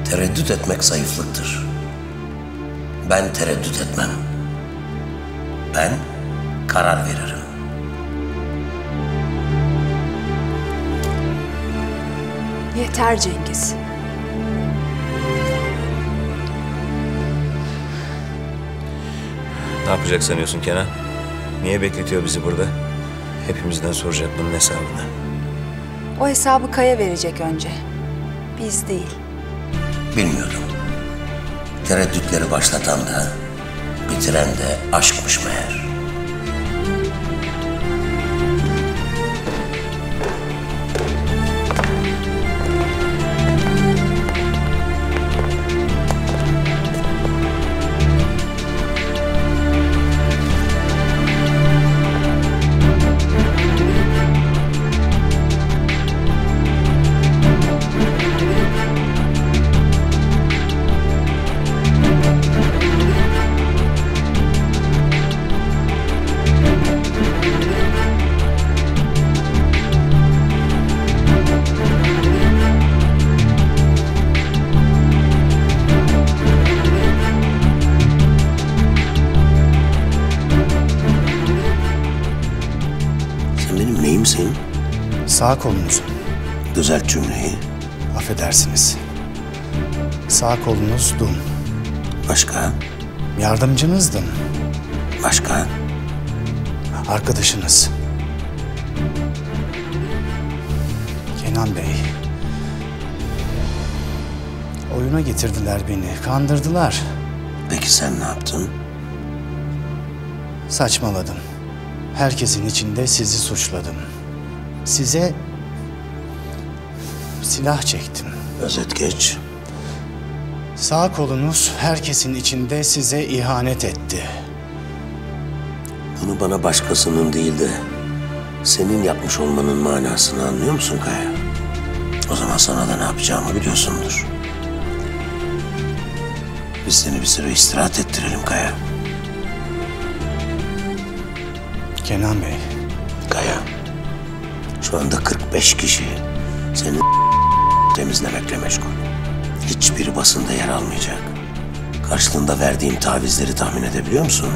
Tereddüt etmek zayıflıktır. Ben tereddüt etmem. Ben karar veririm. Yeter Cengiz. Ne yapacak sanıyorsun Kenan? Niye bekletiyor bizi burada? Hepimizden soracak bunun hesabını. O hesabı Kaya verecek önce. Biz değil. Bilmiyorum. Tereddütleri başlatan da, bitiren de aşkmış meğer. Benim neyimsin? Sağ kolunuzum. Düzelt cümleyi. Affedersiniz. Sağ kolunuzdum. Başka? Yardımcınızdım. Başka? Arkadaşınız. Kenan Bey. Oyuna getirdiler beni, kandırdılar. Peki sen ne yaptın? Saçmaladım. Herkesin içinde sizi suçladım. Size silah çektim. Özet geç. Sağ kolunuz herkesin içinde size ihanet etti. Bunu bana başkasının değil de senin yapmış olmanın manasını anlıyor musun Kaya? O zaman sana da ne yapacağımı biliyorsundur. Biz seni bir süre istirahat ettirelim Kaya. Kenan Bey. Kaya, şu anda 45 kişi senin temizlemekle meşgul. Hiçbiri basında yer almayacak. Karşılığında verdiğim tavizleri tahmin edebiliyor musun?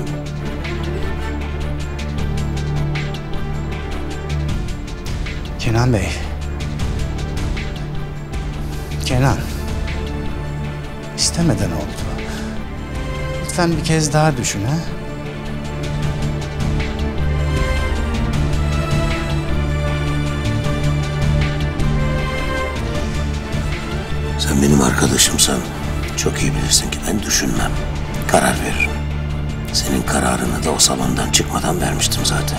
Kenan Bey. Kenan. İstemeden oldu. Lütfen bir kez daha düşün ha. Sen benim arkadaşımsan çok iyi bilirsin ki ben düşünmem. Karar veririm. Senin kararını da o salondan çıkmadan vermiştim zaten.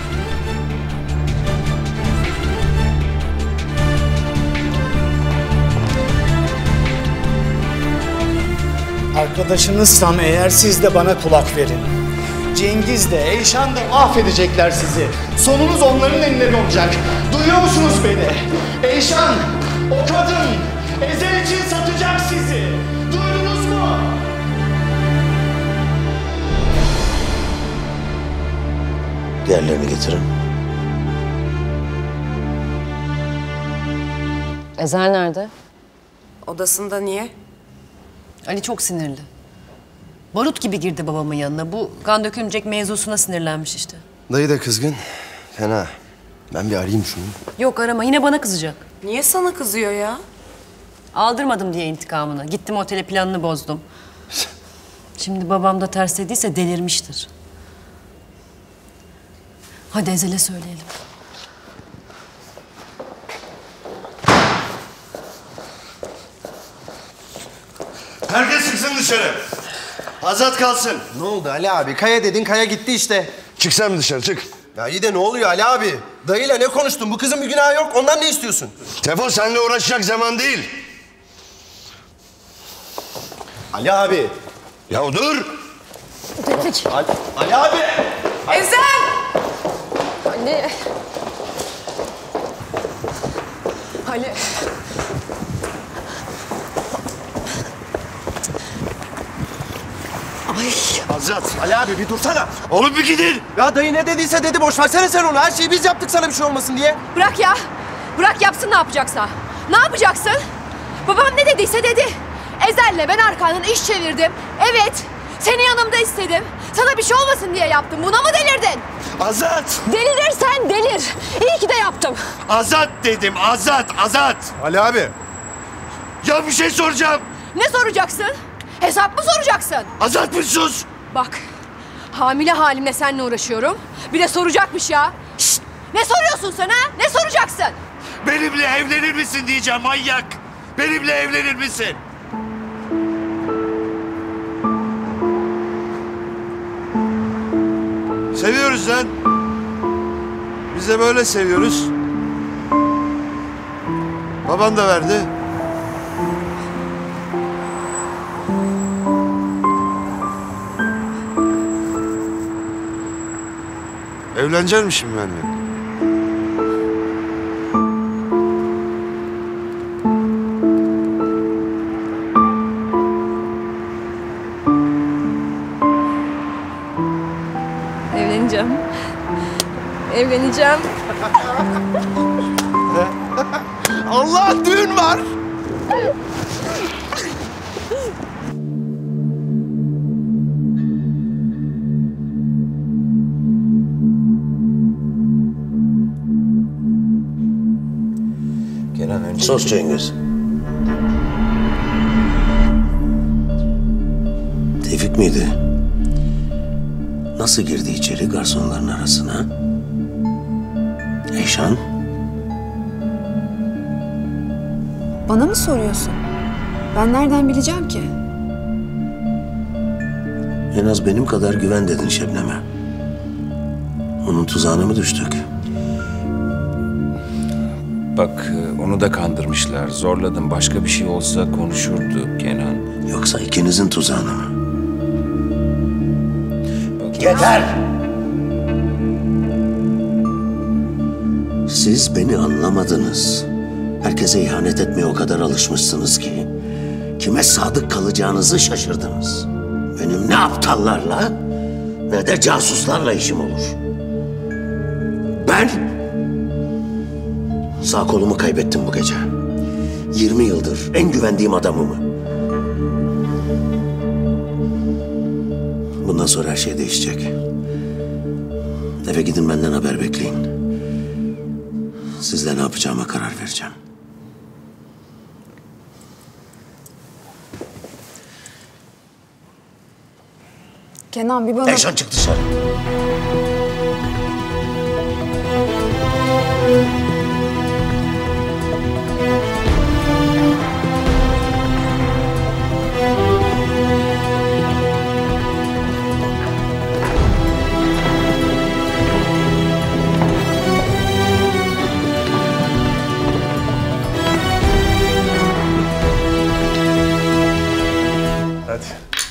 Arkadaşınızsam eğer siz de bana kulak verin. Cengiz de, Eyşan da affedecekler sizi. Sonunuz onların elinde olacak. Duyuyor musunuz beni? Eyşan, o kadın Ezel için satacak sizi. Duydunuz mu? Diğerlerini getirin. Ezel nerede? Odasında niye? Ali çok sinirli. Barut gibi girdi babamın yanına. Bu kan dökülmeyecek mevzusuna sinirlenmiş işte. Dayı da kızgın. Fena. Ben bir arayayım şunu. Yok arama, yine bana kızacak. Niye sana kızıyor ya? Aldırmadım diye intikamını. Gittim otele, planını bozdum. Şimdi babam da ters dediyse delirmiştir. Hadi Ezel'e söyleyelim. Herkes çıksın dışarı. Azat kalsın. Ne oldu Ali abi? Kaya dedin, Kaya gitti işte. Çık sen dışarı, çık. Ya iyi de ne oluyor Ali abi? Dayıyla ne konuştun? Bu kızın bir günahı yok. Ondan ne istiyorsun? Tefo seninle uğraşacak zaman değil. Ali abi. Ya dur. Ali abi. Ezel! Ali. Ali. Ay. Azat. Ali abi bir dursana. Oğlum bir gidin. Ya dayı ne dediyse dedi. Boş versene sen onu. Her şeyi biz yaptık sana bir şey olmasın diye. Bırak ya. Bırak yapsın ne yapacaksa. Ne yapacaksın? Babam ne dediyse dedi. Ezel'le ben arkandan iş çevirdim. Evet, seni yanımda istedim. Sana bir şey olmasın diye yaptım. Buna mı delirdin? Azat! Delirirsen delir. İyi ki de yaptım. Azat dedim, Azat, Azat! Ali abi. Ya bir şey soracağım. Ne soracaksın? Hesap mı soracaksın? Azat bir sus! Bak, hamile halimle seninle uğraşıyorum. Bir de soracakmış ya. Şşt! Ne soruyorsun sen ha? Ne soracaksın? Benimle evlenir misin diyeceğim manyak. Benimle evlenir misin? Seviyoruz lan. Biz de böyle seviyoruz. Baban da verdi. Evlenecek misin benimle? Evleneceğim. Evleneceğim. Allah düğün var. Kenan önce... Sus Cengiz. Tevfik miydi? Nasıl girdi içeri garsonların arasına? Eyşan? Bana mı soruyorsun? Ben nereden bileceğim ki? En az benim kadar güven dedin Şebnem'e. Onun tuzağına mı düştük? Bak onu da kandırmışlar. Zorladım. Başka bir şey olsa konuşurdu Kenan. Yoksa ikinizin tuzağına mı? Yeter! Siz beni anlamadınız. Herkese ihanet etmeye o kadar alışmışsınız ki... ...kime sadık kalacağınızı şaşırdınız. Benim ne aptallarla... ...ne de casuslarla işim olur. Ben... ...sağ kolumu kaybettim bu gece. 20 yıldır en güvendiğim adamımı. Bundan sonra her şey değişecek. Eve gidin, benden haber bekleyin. Sizle ne yapacağıma karar vereceğim. Kenan bir bana... Eyşan çık dışarı. Hadi.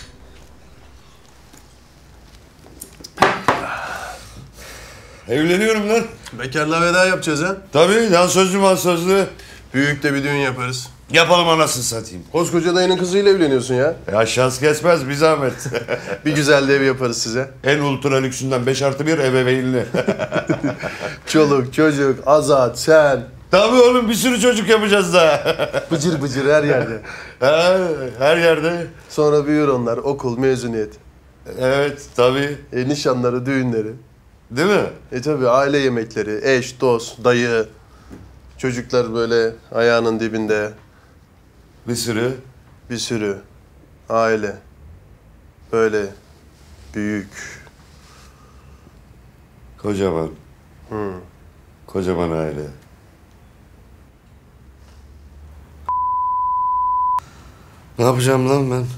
Evleniyorum lan. Bekarlığa veda yapacağız ha. Tabii dansözlü mansözlü. Büyük de bir düğün yaparız. Yapalım anasını satayım. Koskoca dayının kızıyla evleniyorsun ya. Ya şans kesmez bir zahmet. Bir güzel de ev yaparız size. En ultra lüksünden 5+1 ebeveynli. Çoluk, çocuk, Azat, sen. Tabii oğlum bir sürü çocuk yapacağız daha. Bıcır bıcır her yerde. Ha, her yerde. Sonra büyür onlar, okul, mezuniyet. Evet tabii. Nişanları, düğünleri. Değil mi? Tabii aile yemekleri, eş, dost, dayı. Çocuklar böyle ayağının dibinde. Bir sürü. Bir sürü. Aile. Böyle büyük. Kocaman. Kocaman aile. Ne yapacağım lan ben?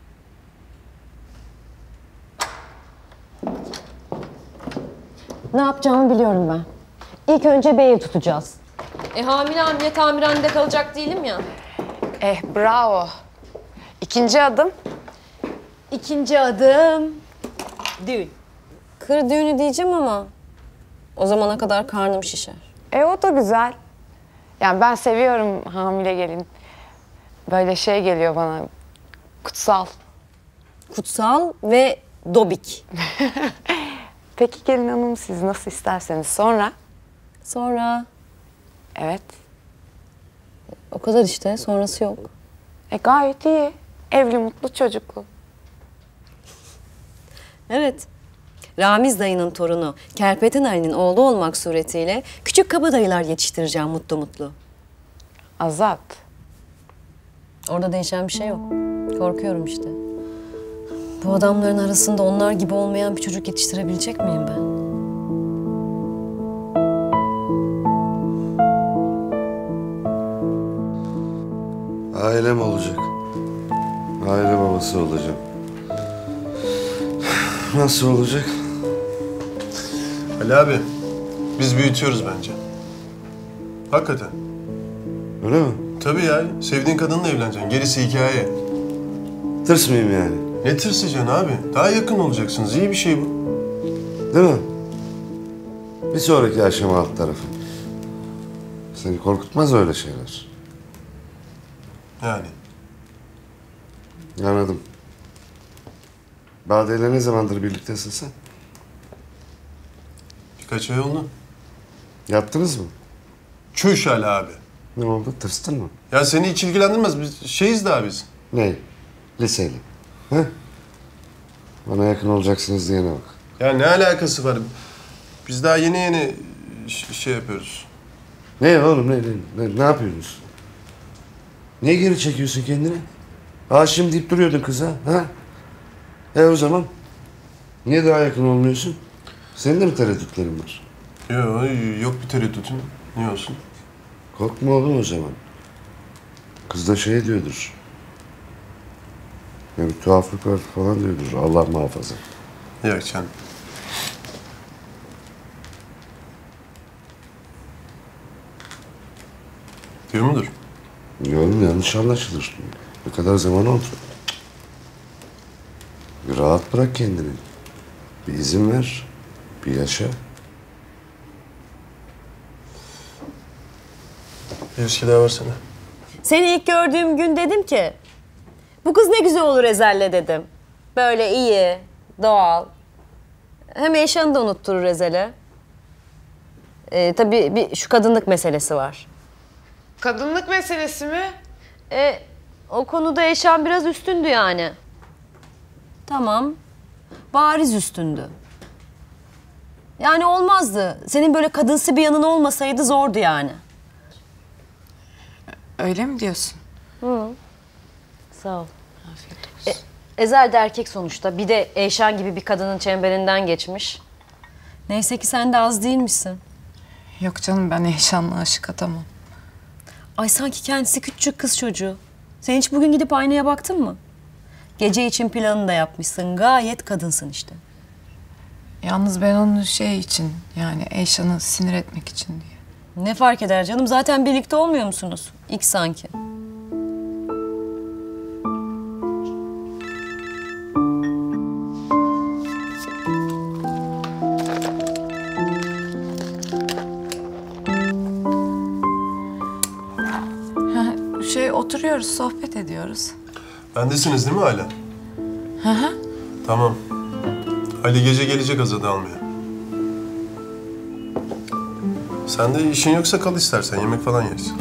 Ne yapacağımı biliyorum ben. İlk önce bir ev tutacağız. Hamile tamirhanede kalacak değilim ya. Bravo. İkinci adım. İkinci adım... Düğün. Kır düğünü diyeceğim ama... ...o zamana kadar karnım şişer. O da güzel. Yani ben seviyorum hamile gelin. Böyle şey geliyor bana. Kutsal. Kutsal ve dobik. Peki gelin hanım siz nasıl isterseniz sonra? Sonra... Evet. O kadar işte, sonrası yok. Gayet iyi. Evli, mutlu, çocuklu. Evet. Ramiz dayının torunu Kerpeten Ali'nin oğlu olmak suretiyle küçük kabadayılar yetiştireceğim mutlu mutlu. Azat. Orada değişen bir şey yok. Korkuyorum işte. Bu adamların arasında onlar gibi olmayan bir çocuk yetiştirebilecek miyim ben? Ailem olacak. Aile babası olacağım. Nasıl olacak? Ali abi, biz büyütüyoruz bence. Hakikaten. Öyle mi? Tabii ya, sevdiğin kadınla evleneceksin. Gerisi hikaye. Tırsmayayım yani. Ne tırsıcaksın abi? Daha yakın olacaksınız. İyi bir şey bu. Değil mi? Bir sonraki aşama alt tarafı. Seni korkutmaz öyle şeyler. Yani. Anladım. Bade'yle ne zamandır birliktesin sen? Birkaç ay oldu. Yattınız mı? Çüş Ali abi. Ne oldu? Tırstın mı? Ya seni hiç ilgilendirmez. Biz şeyiz daha biz. Ne? Liseli. He? Bana yakın olacaksınız diyene bak. Ya ne alakası var? Biz daha yeni şey yapıyoruz. Ne oğlum ne yapıyorsunuz? Niye geri çekiyorsun kendini? Aşığım deyip duruyordun kıza, ha? O zaman? Niye daha yakın olmuyorsun? Senin de mi tereddütlerin var? Yok bir tereddütüm. Niye olsun? Korkma oğlum o zaman. Kız da şey diyordur. Ya bir tuhaflık var falan diyordur. Allah muhafaza. Yok canım. Diyor mudur? Yorum yanlış anlaşılır. Ne kadar zaman oldu? Bir rahat bırak kendini. Bir izin ver. Bir yaşa. Bir viski daha versene. Seni ilk gördüğüm gün dedim ki... Bu kız ne güzel olur Ezel'le dedim. Böyle iyi, doğal. Hem Eyşan'ı da unutturur Ezel'e. Tabii bir şu kadınlık meselesi var. Kadınlık meselesi mi? O konuda Eyşan biraz üstündü yani. Tamam. Bariz üstündü. Yani olmazdı. Senin böyle kadınsı bir yanın olmasaydı zordu yani. Öyle mi diyorsun? Sağ ol. Afiyet olsun. Ezel de erkek sonuçta. Bir de Eyşan gibi bir kadının çemberinden geçmiş. Neyse ki sen de az değilmişsin. Yok canım, ben Eyşan'la aşık adamım. Ay sanki kendisi küçük kız çocuğu. Sen hiç bugün gidip aynaya baktın mı? Gece için planını da yapmışsın. Gayet kadınsın işte. Yalnız ben onu şey için, yani Eyşan'ı sinir etmek için diye. Ne fark eder canım? Zaten birlikte olmuyor musunuz? İlk sanki. Oturuyoruz, sohbet ediyoruz. Bendesiniz değil mi hala? Hı. Tamam. Ali gece gelecek Azad'ı almaya. Sen de işin yoksa kal istersen. Yemek falan yeriz.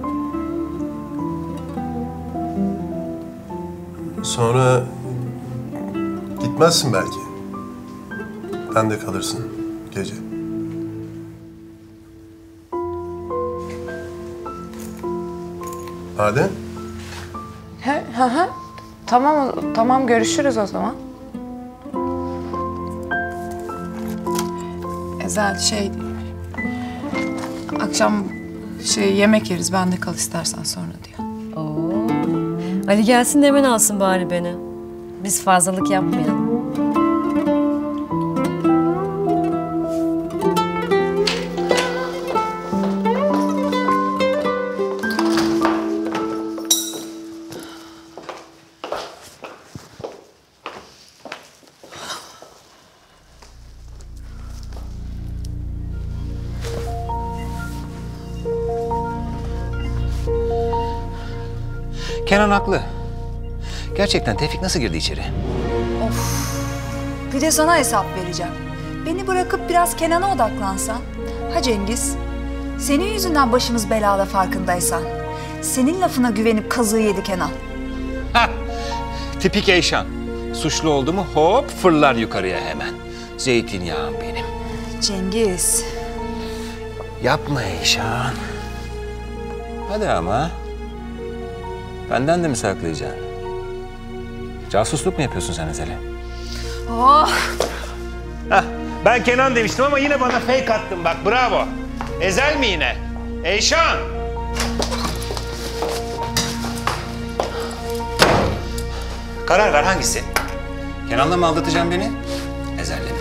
Sonra gitmezsin belki. Ben de kalırsın gece. Adem? Hı. Tamam görüşürüz o zaman. Ezel akşam yemek yeriz, ben de kal istersen sonra diyor. Ali gelsin de hemen alsın bari beni. Biz fazlalık yapmayalım. Kenan haklı. Gerçekten Tevfik nasıl girdi içeri? Bir de sana hesap vereceğim. Beni bırakıp biraz Kenan'a odaklansan. Ha Cengiz, senin yüzünden başımız belada farkındaysan. Senin lafına güvenip kazığı yedi Kenan. Tipik Eyşan. Suçlu oldu mu hop fırlar yukarıya hemen. Zeytinyağım benim. Cengiz. Yapma Eyşan. Hadi ama. Benden de mi saklayacaksın? Casusluk mu yapıyorsun sen Ezel'e? Oh. Hah, ben Kenan demiştim ama yine bana fake attın bak, bravo. Ezel mi yine? Eyşan! Karar ver hangisi? Kenan'la mı aldatacaksın beni? Ezel'le mi?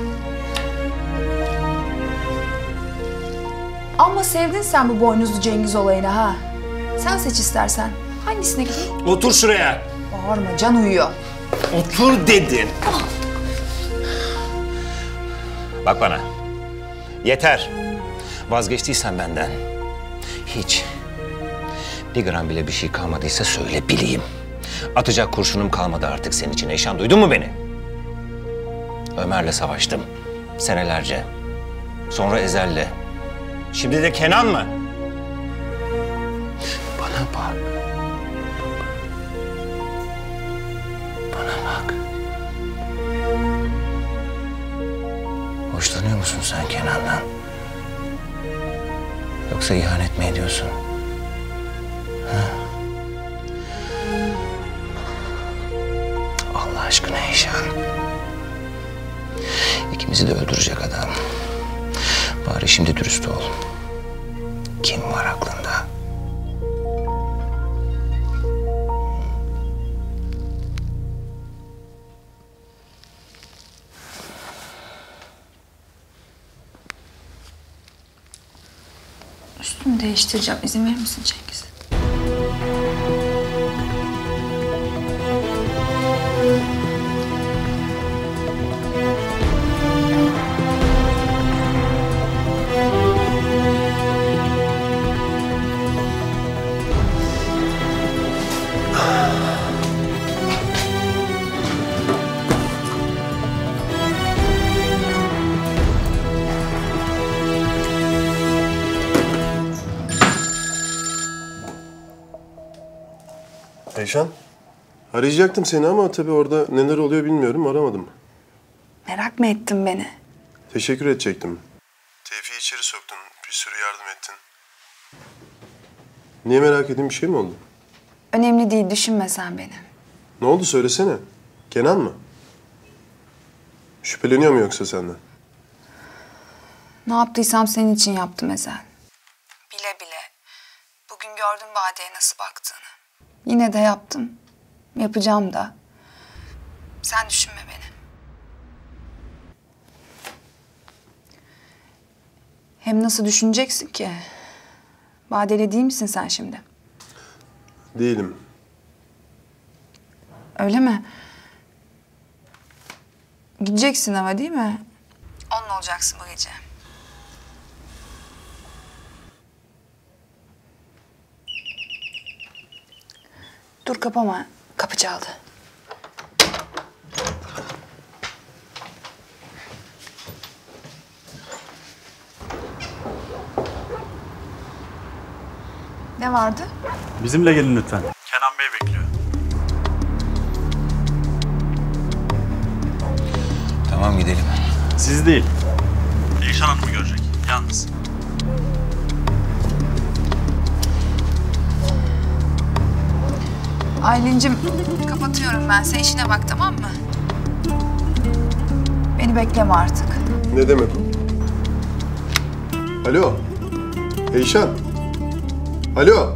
Ama sevdin sen bu boynuzlu Cengiz olayını ha. Sen seç istersen. Hangisine gideyim? Otur şuraya. Bağırma, can uyuyor. Otur dedim. Bak bana. Yeter. Vazgeçtiysen benden. Hiç. Bir gram bile bir şey kalmadıysa söyle bileyim. Atacak kurşunum kalmadı artık senin için Eyşan. Duydun mu beni? Ömer'le savaştım. Senelerce. Sonra Ezel'le. Şimdi de Kenan mı? Bana bak. Bana bak. Hoşlanıyor musun sen Kenan'dan? Yoksa ihanet mi ediyorsun? Ha? Allah aşkına Eyşan. İkimizi de öldürecek adam. Bari şimdi dürüst ol. Kim var aklında? Üstümü değiştireceğim. İzin verir misin Cengiz? Eyşan, arayacaktım seni ama tabii orada neler oluyor bilmiyorum, aramadım. Merak mı ettin beni? Teşekkür edecektim. Tevfik'i içeri soktun, bir sürü yardım ettin. Niye merak edeyim, bir şey mi oldu? Önemli değil, düşünme sen beni. Ne oldu söylesene. Kenan mı? Şüpheleniyor mu yoksa senden? Ne yaptıysam senin için yaptım Ezel. Bile bile. Bugün gördüm Bade'ye nasıl baktığını. Yine de yaptım. Yapacağım da. Sen düşünme beni. Hem nasıl düşüneceksin ki? Bade'yle değil misin sen şimdi? Değilim. Öyle mi? Gideceksin ama değil mi? Onunla olacaksın bu gece. Dur kapama. Kapı çaldı. Ne vardı? Bizimle gelin lütfen. Kenan Bey bekliyor. Tamam gidelim. Siz değil. Eyşan Hanım'ı görecek. Yalnız. Aylin'cim kapatıyorum ben. Sen işine bak, tamam mı? Beni bekleme artık. Ne demek o? Alo. Eyşan. Alo.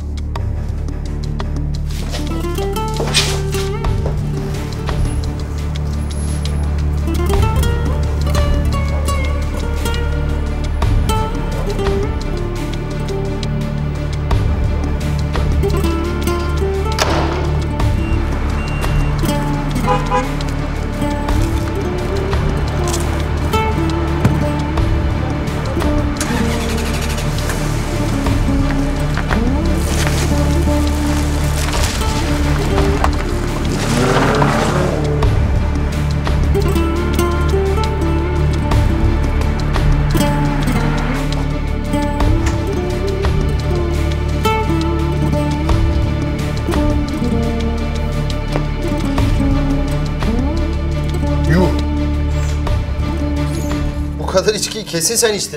kadar içkiyi kesin sen içtin.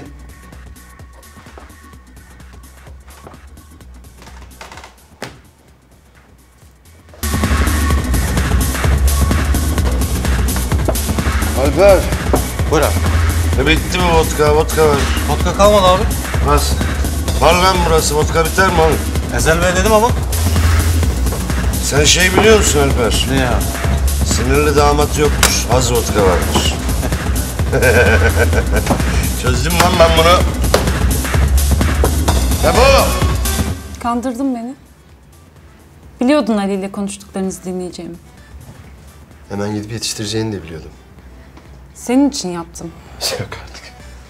Alper. Buyur abi. Bitti mi vodka? Vodka var. Vodka kalmadı abi. Nasıl? Var lan burası. Vodka biter mi oğlum? Ezel Bey dedim ama. Sen şey biliyor musun Alper? Ne ya? Sinirli damat yoktur. Az vodka vardır. Çözdüm lan ben bunu. Ya bu! Kandırdın beni. Biliyordun Ali ile konuştuklarınızı dinleyeceğimi. Hemen gidip yetiştireceğini de biliyordum. Senin için yaptım. Yok artık.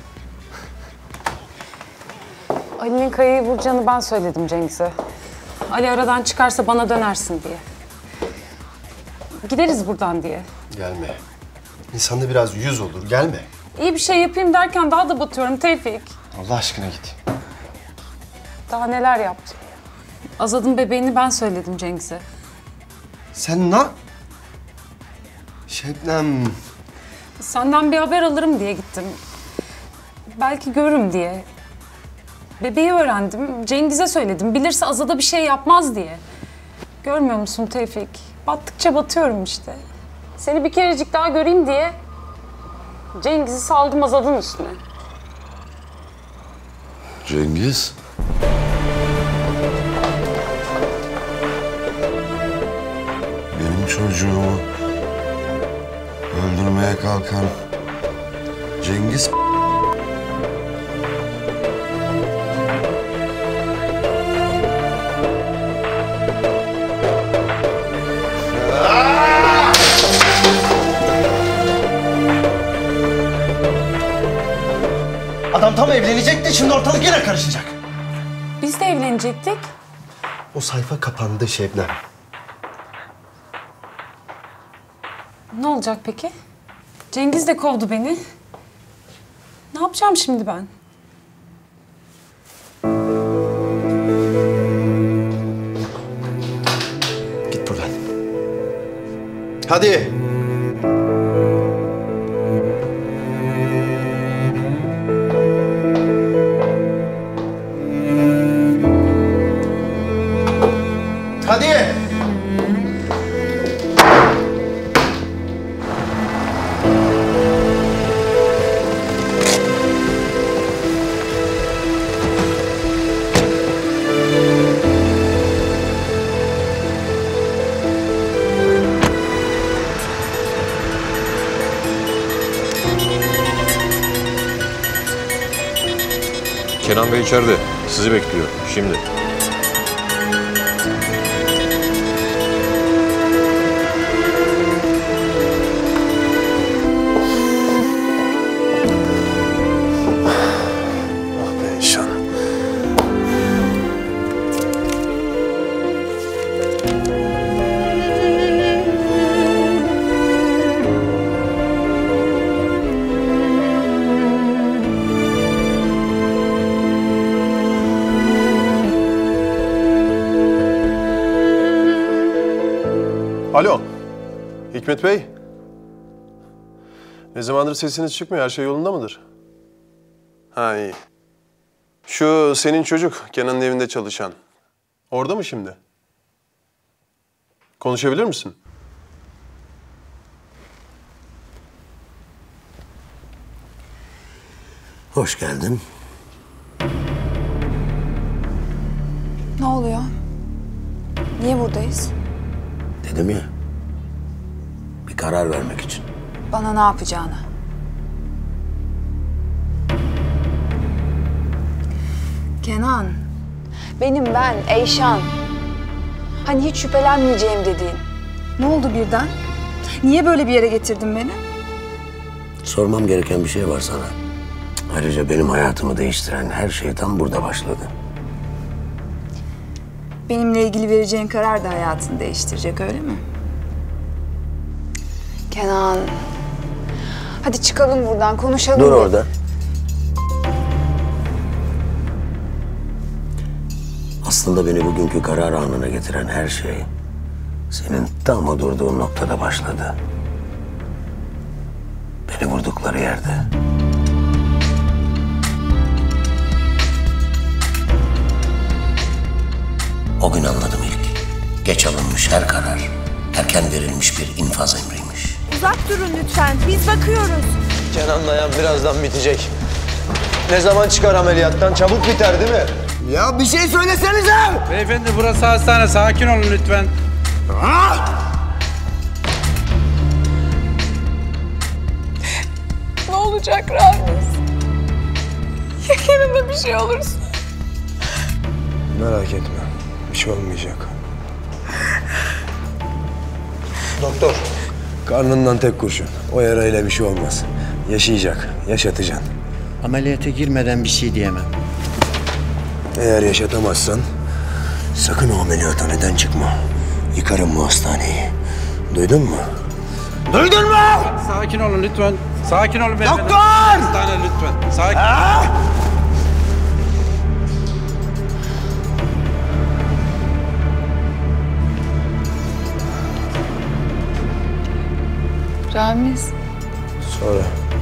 Ali'nin kayayı vuracağını ben söyledim Cengiz'e. Ali aradan çıkarsa bana dönersin diye. Gideriz buradan diye. Gelme. İnsanda biraz yüz olur. Gelme. İyi bir şey yapayım derken daha da batıyorum Tevfik. Allah aşkına git. Daha neler yaptım. Azad'ın bebeğini ben söyledim Cengiz'e. Sen ne? Şebnem. Senden bir haber alırım diye gittim. Belki görürüm diye. Bebeği öğrendim. Cengiz'e söyledim. Bilirse Azad'a bir şey yapmaz diye. Görmüyor musun Tevfik? Battıkça batıyorum işte. Seni bir kerecik daha göreyim diye Cengiz'i saldım Azad'ın üstüne. Cengiz. Benim çocuğumu öldürmeye kalkan Cengiz. Adam tam evlenecekti, şimdi ortalık yine karışacak. Biz de evlenecektik. O sayfa kapandı Şebnem. Ne olacak peki? Cengiz de kovdu beni. Ne yapacağım şimdi ben? Git buradan. Hadi. Hadi. Kenan Bey içeride. Sizi bekliyor. Şimdi. Alo. Hikmet Bey. Ne zamandır sesiniz çıkmıyor? Her şey yolunda mıdır? Ha iyi. Şu senin çocuk Kenan'ın evinde çalışan. Orada mı şimdi? Konuşabilir misin? Hoş geldin. Ne oluyor? Niye buradayız? Dedim ya. Bir karar vermek için. Bana ne yapacağını. Kenan. Benim ben, Eyşan. Hani hiç şüphelenmeyeceğim dediğin. Ne oldu birden? Niye böyle bir yere getirdin beni? Sormam gereken bir şey var sana. Ayrıca benim hayatımı değiştiren her şey tam burada başladı. Benimle ilgili vereceğin karar da hayatını değiştirecek, öyle mi? Kenan. Hadi çıkalım buradan, konuşalım. Dur orada. Aslında beni bugünkü karar anına getiren her şey senin tam o durduğun noktada başladı. Beni vurdukları yerde. O gün anladım ilk. Geç alınmış her karar, erken verilmiş bir infaz emriymiş. Uzak durun lütfen. Biz bakıyoruz. Kenan dayan birazdan bitecek. Ne zaman çıkar ameliyattan? Çabuk biter değil mi? Ya bir şey söylesenize! Beyefendi burası hastane. Sakin olun lütfen. Ne olacak Ramiz? Ya Kenan'a bir şey olursa? Merak etme. Bir şey olmayacak. Doktor. Karnından tek kurşun. O yarayla bir şey olmaz. Yaşayacak. Yaşatacaksın. Ameliyata girmeden bir şey diyemem. Eğer yaşatamazsan sakın o ameliyathaneden çıkma. Yıkarım bu hastaneyi. Duydun mu? Duydun mu? Sakin olun lütfen. Sakin olun beyefendi. Doktor! Hastane lütfen. Sakin. Ramiz. Sonra.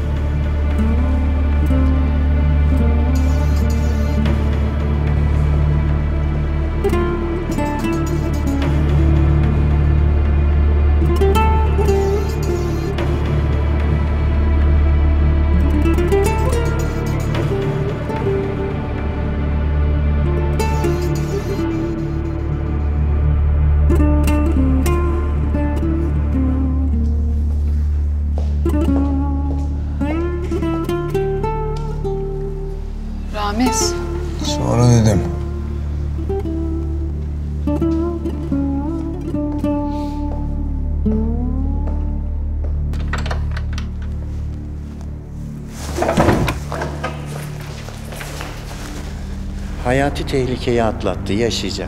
Ramiz. Sonra dedim. Hayati tehlikeyi atlattı, yaşayacak.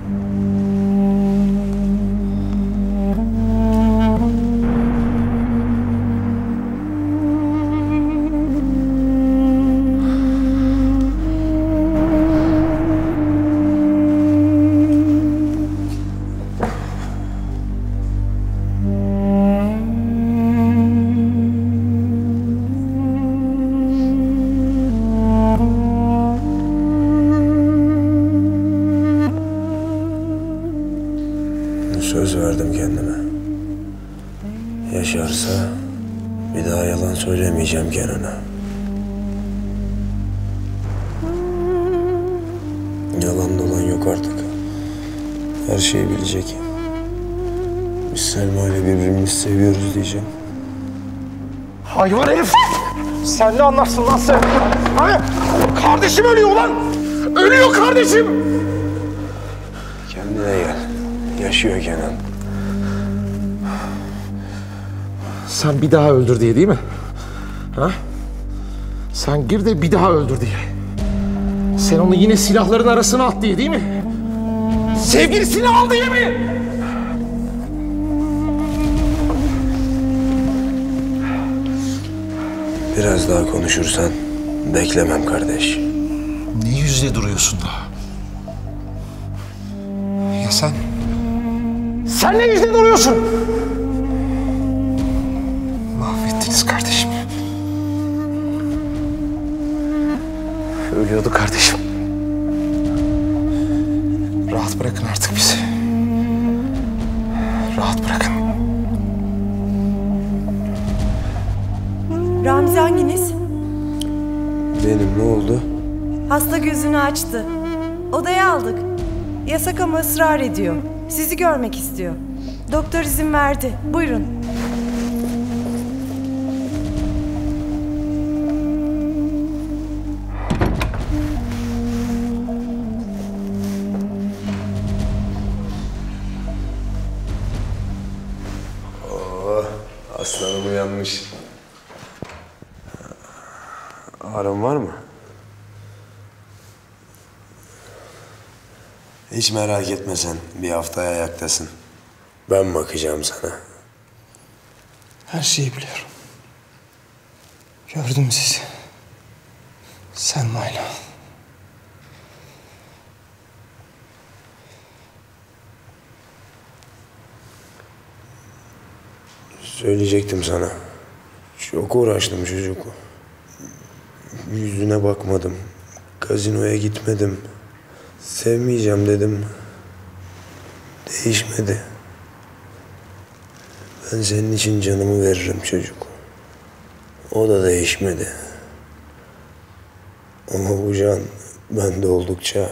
Söz verdim kendime. Yaşarsa bir daha yalan söylemeyeceğim Kenan'a. Yalan dolan yok artık. Her şeyi bilecek. Biz Selma ile birbirimizi seviyoruz diyeceğim. Hayvan herif! Sen ne anlarsın lan sen? Ha? Kardeşim ölüyor lan! Ölüyor kardeşim! Kendine gel. Yaşıyor Kenan. Sen bir daha öldür diye değil mi? Ha? Sen gir de bir daha öldür diye. Sen onu yine silahların arasına at diye değil mi? Sevgilisini al diye mi? Biraz daha konuşursan beklemem kardeş. Ne yüzle duruyorsun daha? Ya sen? Sen ne yüzle duruyorsun? Mahvettiniz kardeşim. Ölüyordu kardeşim. Rahat bırakın artık bizi. Rahat bırakın. Ramzi hanginiz? Benim ne oldu? Hasta gözünü açtı. Odaya aldık. Yasak ama ısrar ediyor. Sizi görmek istiyor. Doktor izin verdi. Buyurun. Oo, aslanım uyanmış. Ağrın var mı? Hiç merak etme sen. Bir haftaya ayaktasın. Ben bakacağım sana. Her şeyi biliyorum. Gördüm sizi. Selma'yla. Söyleyecektim sana. Çok uğraştım çocuk. Yüzüne bakmadım. Gazinoya gitmedim. Sevmeyeceğim dedim. değişmedi. Ben senin için canımı veririm çocuk. O da değişmedi. Ama bu can bende oldukça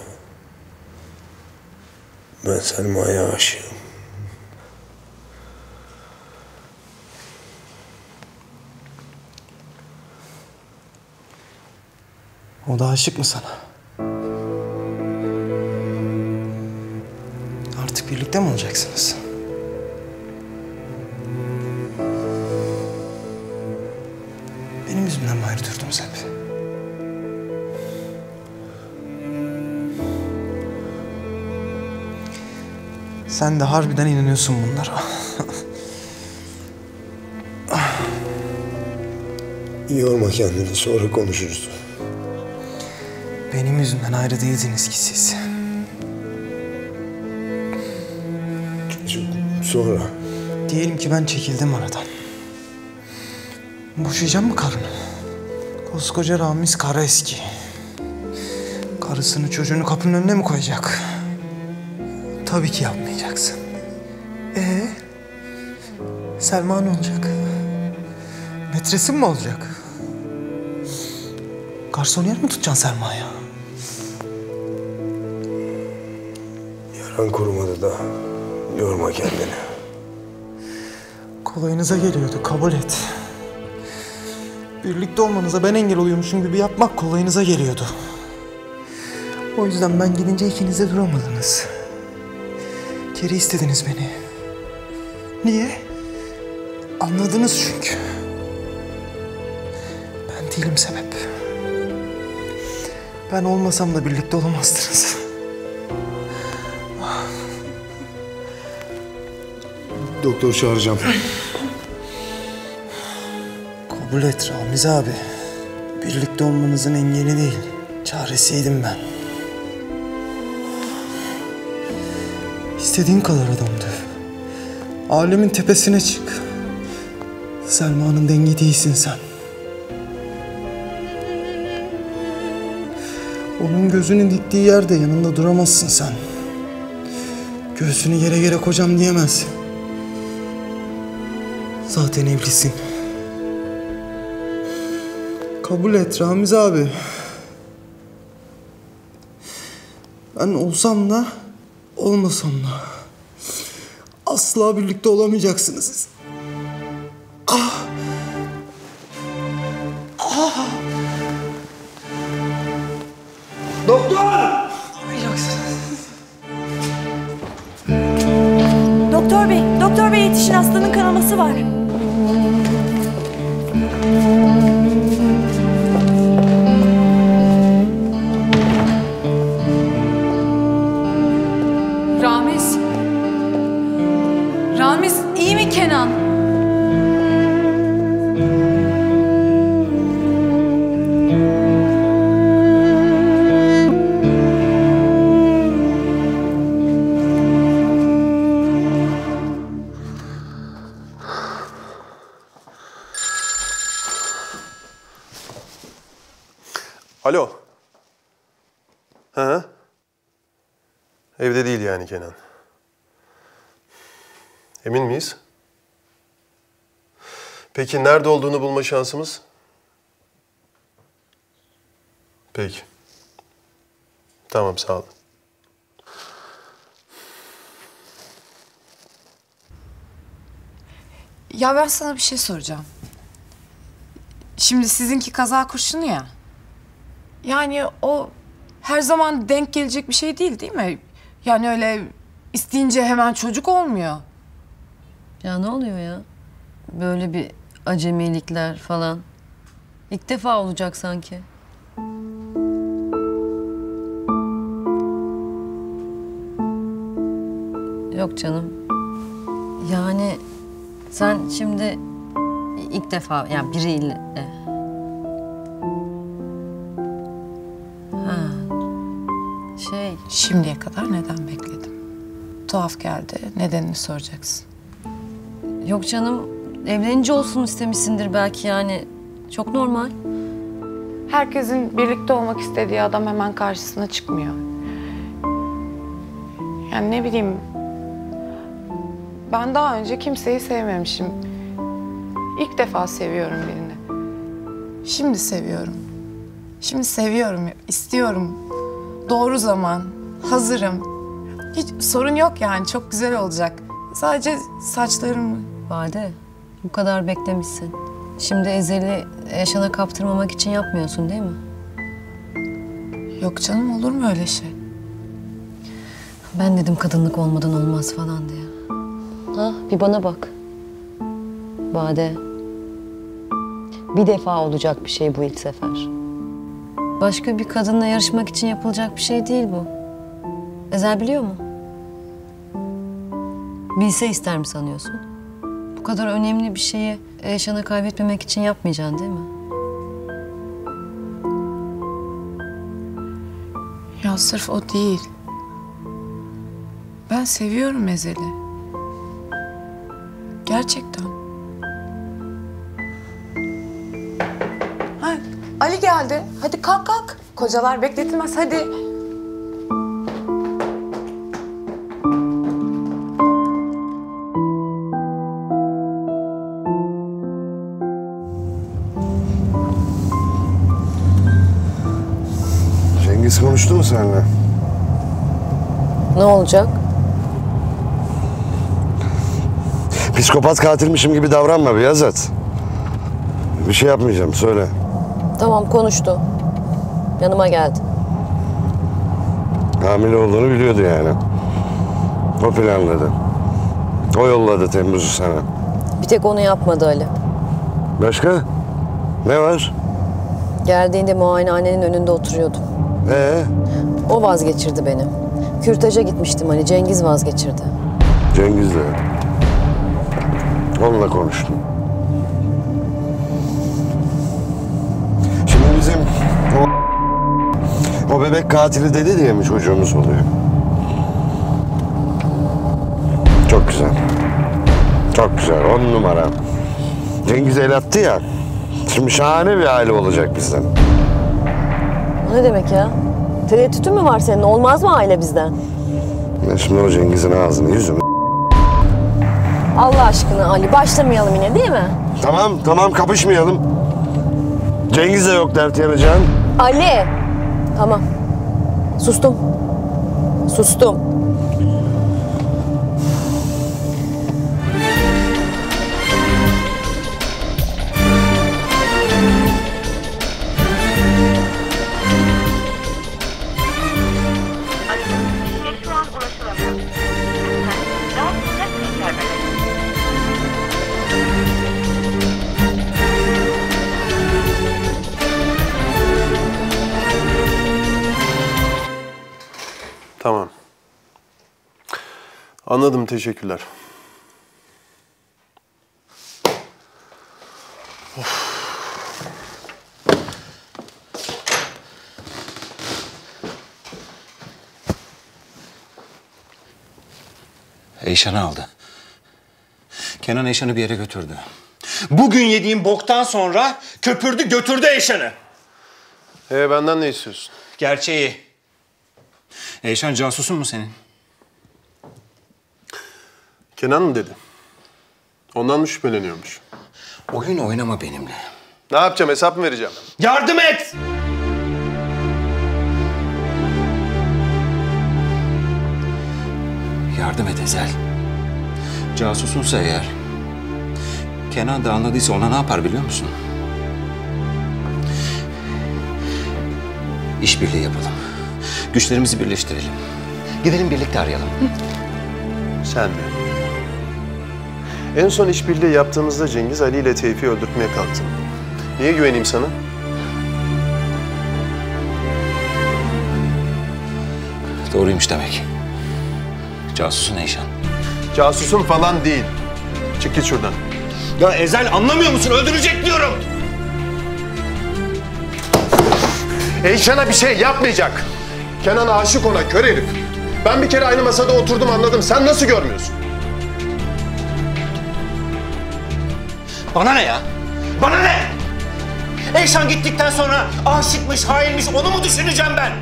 ben Selma'ya aşığım. O da aşık mı sana? Artık birlikte mi olacaksınız? Benim yüzümden mi ayrı durdunuz hep? Sen de harbiden inanıyorsun bunlara. Yorma kendini, sonra konuşuruz. Benim yüzümden ayrı değildiniz ki siz. Sonra? Diyelim ki ben çekildim aradan. Boşayacağım mı karını? Koskoca Ramiz Karaeski. Karısını çocuğunu kapının önüne mi koyacak? Tabii ki yapmayacaksın. Selma ne olacak? Metresin mi olacak? Garson yer mi tutacaksın Selma'ya? Yaran kurumadı da yorma kendini. Kolayınıza geliyordu, kabul et. Birlikte olmanıza ben engel oluyormuşum gibi yapmak kolayınıza geliyordu. O yüzden ben gidince ikiniz de duramadınız. Geri istediniz beni. Niye? Anladınız çünkü. Ben değilim sebep. Ben olmasam da birlikte olamazdınız. Doktor çağıracağım. Kabul et Ramiz abi. Birlikte olmanızın engeli değil, çaresiydim ben. İstediğin kadar adam döv. Alemin tepesine çık. Selma'nın dengi değilsin sen. Onun gözünün diktiği yerde yanında duramazsın sen. Göğsünü yere yere kocam diyemezsin. Zaten evlisin. Kabul et Ramiz abi. Ben olsam da olmasam da asla birlikte olamayacaksınız siz. Ah! Ah! Doktor! Doktor bey yetişin, hastanın kanaması var. Ramiz iyi mi Kenan? Alo. Hı? Evde değil yani Kenan. Emin miyiz? Peki nerede olduğunu bulma şansımız? Peki. Tamam, sağ olun. Ya ben sana bir şey soracağım. Şimdi sizinki kaza kurşunu ya. Yani o her zaman denk gelecek bir şey değil mi? Yani öyle isteyince hemen çocuk olmuyor. Ya ne oluyor ya? Böyle bir acemilikler falan. İlk defa olacak sanki. Yok canım. Yani sen şimdi ilk defa yani biriyle... Şimdiye kadar neden bekledim? Tuhaf geldi. Nedenini soracaksın. Yok canım. Evlenince olsun istemişsindir belki yani. Çok normal. Herkesin birlikte olmak istediği adam hemen karşısına çıkmıyor. Yani ne bileyim, Ben daha önce kimseyi sevmemişim. İlk defa seviyorum birini. Şimdi seviyorum. Şimdi seviyorum, istiyorum. Doğru zaman, hazırım. Hiç sorun yok yani, çok güzel olacak. Sadece saçlarımı... Bade, bu kadar beklemişsin. Şimdi Ezel'i Eşan'a kaptırmamak için yapmıyorsun değil mi? Yok canım, olur mu öyle şey? Ben dedim kadınlık olmadan olmaz falan diye. Ha, bir bana bak. Bade. Bir defa olacak bir şey bu ilk sefer. Başka bir kadınla yarışmak için yapılacak bir şey değil bu. Ezel biliyor mu? Bilse ister mi sanıyorsun? Bu kadar önemli bir şeyi Eşan'a kaybetmemek için yapmayacaksın değil mi? Ya sırf o değil. Ben seviyorum Ezel'i. Gerçekten. Ha, Ali geldi. Hadi kalk kalk. Kocalar bekletilmez, hadi. Cengiz konuştu mu seninle? Ne olacak? Psikopat katilmişim gibi davranma Beyazıt. Bir şey yapmayacağım, söyle. Tamam, konuştu. Yanıma geldi. Hamile olduğunu biliyordu yani. O planladı. O yolladı Temmuz'u sana. Bir tek onu yapmadı Ali. Başka? Ne var? Geldiğinde muayenehanenin önünde oturuyordum. O vazgeçirdi beni. Kürtaja gitmiştim hani, Cengiz vazgeçirdi. Cengiz'le. Onunla konuştum. Şimdi bizim o bebek katili dedi diye mi çocuğumuz oluyor? Çok güzel. Çok güzel, 10 numara. Cengiz el attı ya. Şimdi şahane bir aile olacak bizden. O ne demek ya? Tereddütün mü var senin? Olmaz mı aile bizden? Ben şimdi o Cengiz'in ağzını, yüzünü... Allah aşkına Ali, başlamayalım yine değil mi? Tamam kapışmayalım. Cengiz de yok dert yanacağım. Ali! Tamam. Sustum. Tamam. Anladım, teşekkürler. Eyşan'ı aldı. Kenan Eyşan'ı bir yere götürdü. Bugün yediğim boktan sonra köpürdü götürdü Eyşan'ı. Benden ne istiyorsun? Gerçeği. Eyşan casusun mu senin? Kenan mı dedi? Ondan mı şüpheleniyormuş? Oyun oynama benimle. Ne yapacağım, hesap mı vereceğim? Yardım et! Yardım et Ezel. Casusunsa eğer, Kenan da anladıysa ona ne yapar biliyor musun? İşbirliği yapalım. Güçlerimizi birleştirelim. Gidelim birlikte arayalım. Sen de. En son işbirliği yaptığımızda Cengiz Ali ile Tevfik'i öldürtmeye kalktın. Niye güveneyim sana? Doğruymuş demek. Casusun Eyşan. Casusum falan değil. Çık git şuradan. Ya Ezel, anlamıyor musun? Öldürecek diyorum. Eyşan'a bir şey yapmayacak. Kenan aşık ona, kör herif. Ben bir kere aynı masada oturdum, anladım. Sen nasıl görmüyorsun? Bana ne ya? Bana ne? Eyşan gittikten sonra aşıkmış, hainmiş, onu mu düşüneceğim ben?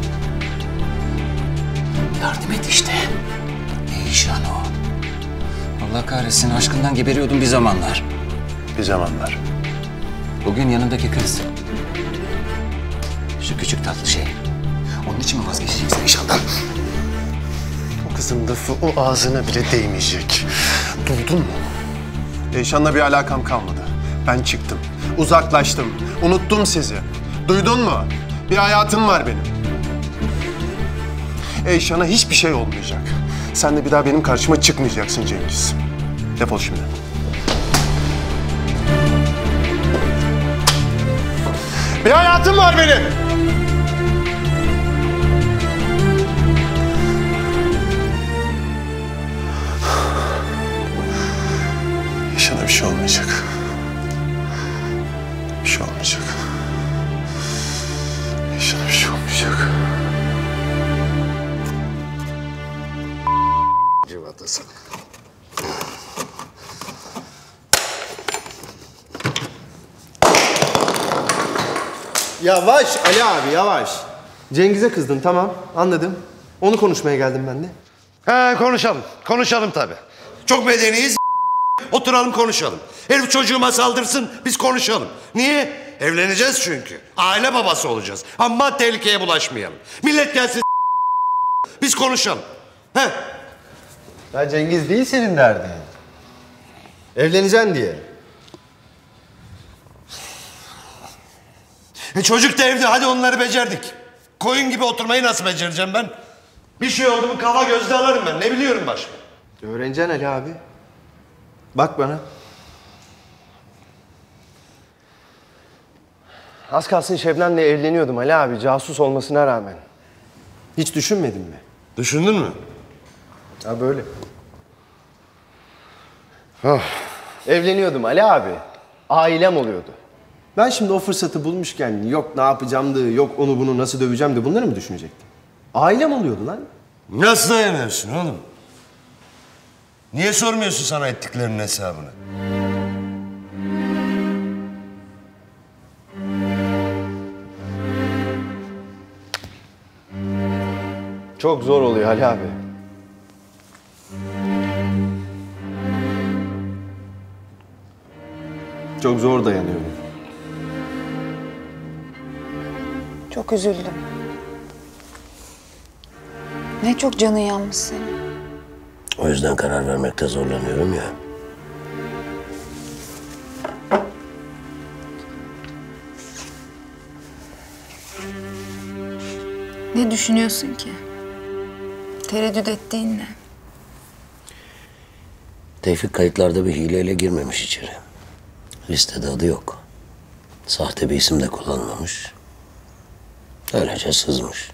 Yardım et işte. Eyşan o. Allah kahretsin, aşkından geberiyordum bir zamanlar. Bir zamanlar. Bugün yanındaki kız. Şu küçük tatlı şey. Onun için mi vazgeçeceksin Eyşan'dan? O kızın lafı o ağzına bile değmeyecek. Duydun mu? Eyşan'la bir alakam kalmadı. Ben çıktım, uzaklaştım, unuttum sizi. Duydun mu? Bir hayatım var benim. Eyşan'a hiçbir şey olmayacak. Sen de bir daha benim karşıma çıkmayacaksın Cengiz. Defol şimdi. Bir hayatım var benim. Eyşan'a bir şey olmayacak. Bir şey olmayacak. Eyşan'a bir şey olmayacak. Civatasın. Yavaş Ali abi yavaş. Cengiz'e kızdın tamam anladım. Onu konuşmaya geldim ben de. He konuşalım. Konuşalım tabii. Çok medeniyiz. Oturalım konuşalım. Herif çocuğuma saldırsın biz konuşalım. Niye? Evleneceğiz çünkü. Aile babası olacağız. Ama tehlikeye bulaşmayalım. Millet gelsin biz konuşalım. He? Ya Cengiz değil senin derdin. Evleneceksin diye. Çocuk da evde hadi onları becerdik. Koyun gibi oturmayı nasıl becereceğim ben? Bir şey oldu mu kafa gözde alırım ben. Ne biliyorum başka? Öğreneceksin Ali abi. Bak bana. Az kalsın Şebnem'le evleniyordum Ali abi casus olmasına rağmen. Hiç düşünmedin mi? Düşündün mü? Ha böyle. Evleniyordum Ali abi. Ailem oluyordu. Ben şimdi o fırsatı bulmuşken yok ne yapacağımdı, yok onu bunu nasıl döveceğimdi bunları mı düşünecektim? Ailem oluyordu lan. Nasıl dayanıyorsun oğlum? Niye sormuyorsun sana ettiklerinin hesabını? Çok zor oluyor Ali abi. Çok zor dayanıyorum. Çok üzüldüm. Ne çok canın yanmış senin. O yüzden karar vermekte zorlanıyorum ya. Ne düşünüyorsun ki? Tereddüt ettiğin ne? Tevfik kayıtlarda bir hileyle girmemiş içeri. Listede adı yok. Sahte bir isim de kullanmamış. Öylece sızmış.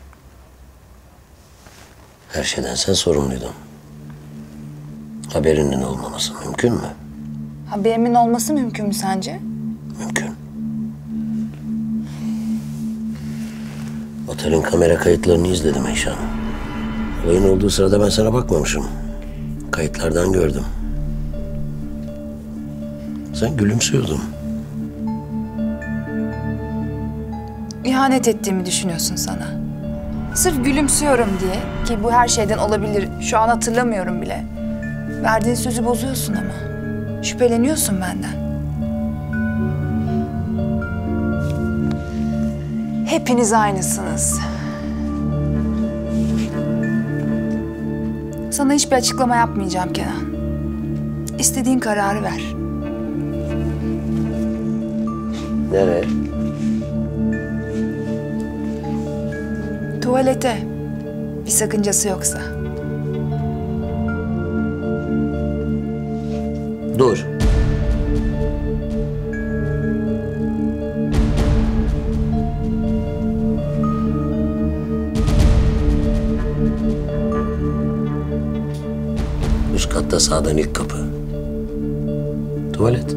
Her şeyden sen sorumluydun. Haberinin olmaması mümkün mü? Haberimin olması mümkün mü sence? Mümkün. Otelin kamera kayıtlarını izledim Eyşan. Olayın olduğu sırada ben sana bakmamışım. Kayıtlardan gördüm. Sen gülümsüyordun. İhanet ettiğimi düşünüyorsun sana. Sırf gülümsüyorum diye ki bu her şeyden olabilir. Şu an hatırlamıyorum bile. Verdiğin sözü bozuyorsun ama. Şüpheleniyorsun benden. Hepiniz aynısınız. Sana hiçbir açıklama yapmayacağım Kenan. İstediğin kararı ver. Nereye? Tuvalete. Bir sakıncası yoksa. Dur. Üst katta sağdan ilk kapı. Tuvalet.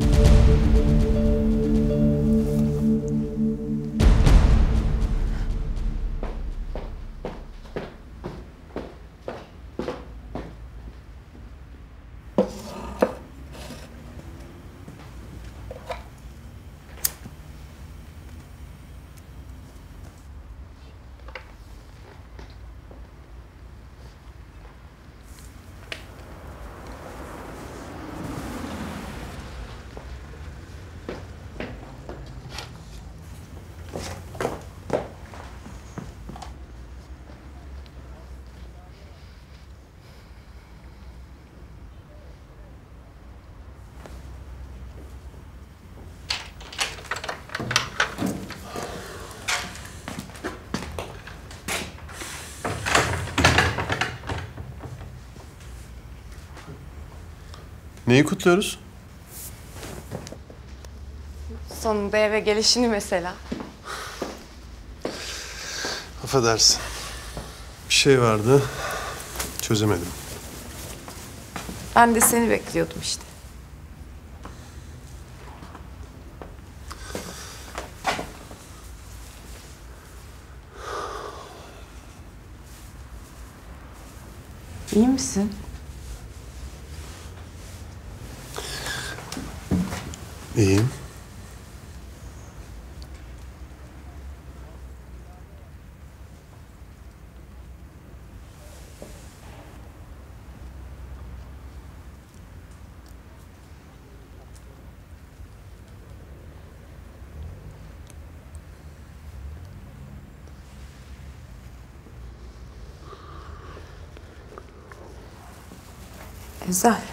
Neyi kutluyoruz? Sonunda eve gelişini mesela. Affedersin. Bir şey vardı. Çözemedim. Ben de seni bekliyordum işte. İyi misin? İyiyim. Güzel.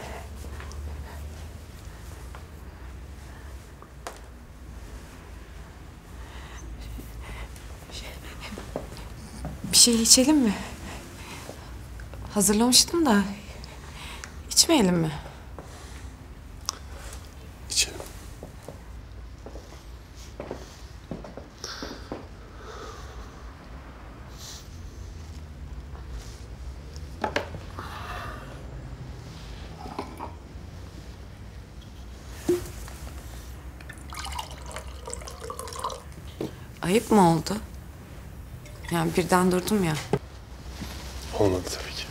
Bir şey içelim mi? Hazırlamıştım da. İçmeyelim mi? İçelim. Ayıp mı oldu? Yani birden durdum ya. Olmadı tabii ki.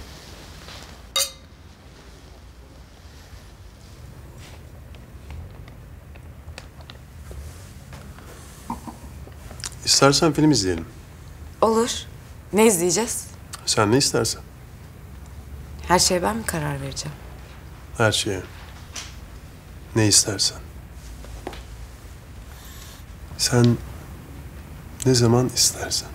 İstersen film izleyelim. Olur. Ne izleyeceğiz? Sen ne istersen. Her şeye ben mi karar vereceğim? Her şeye. Ne istersen. Sen ne zaman istersen.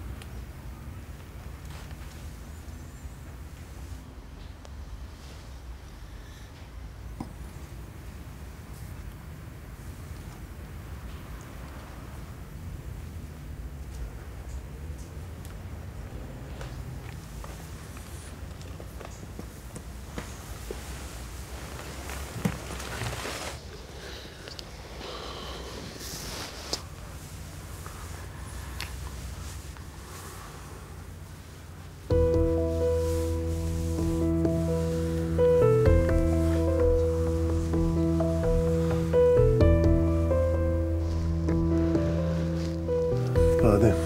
Bade.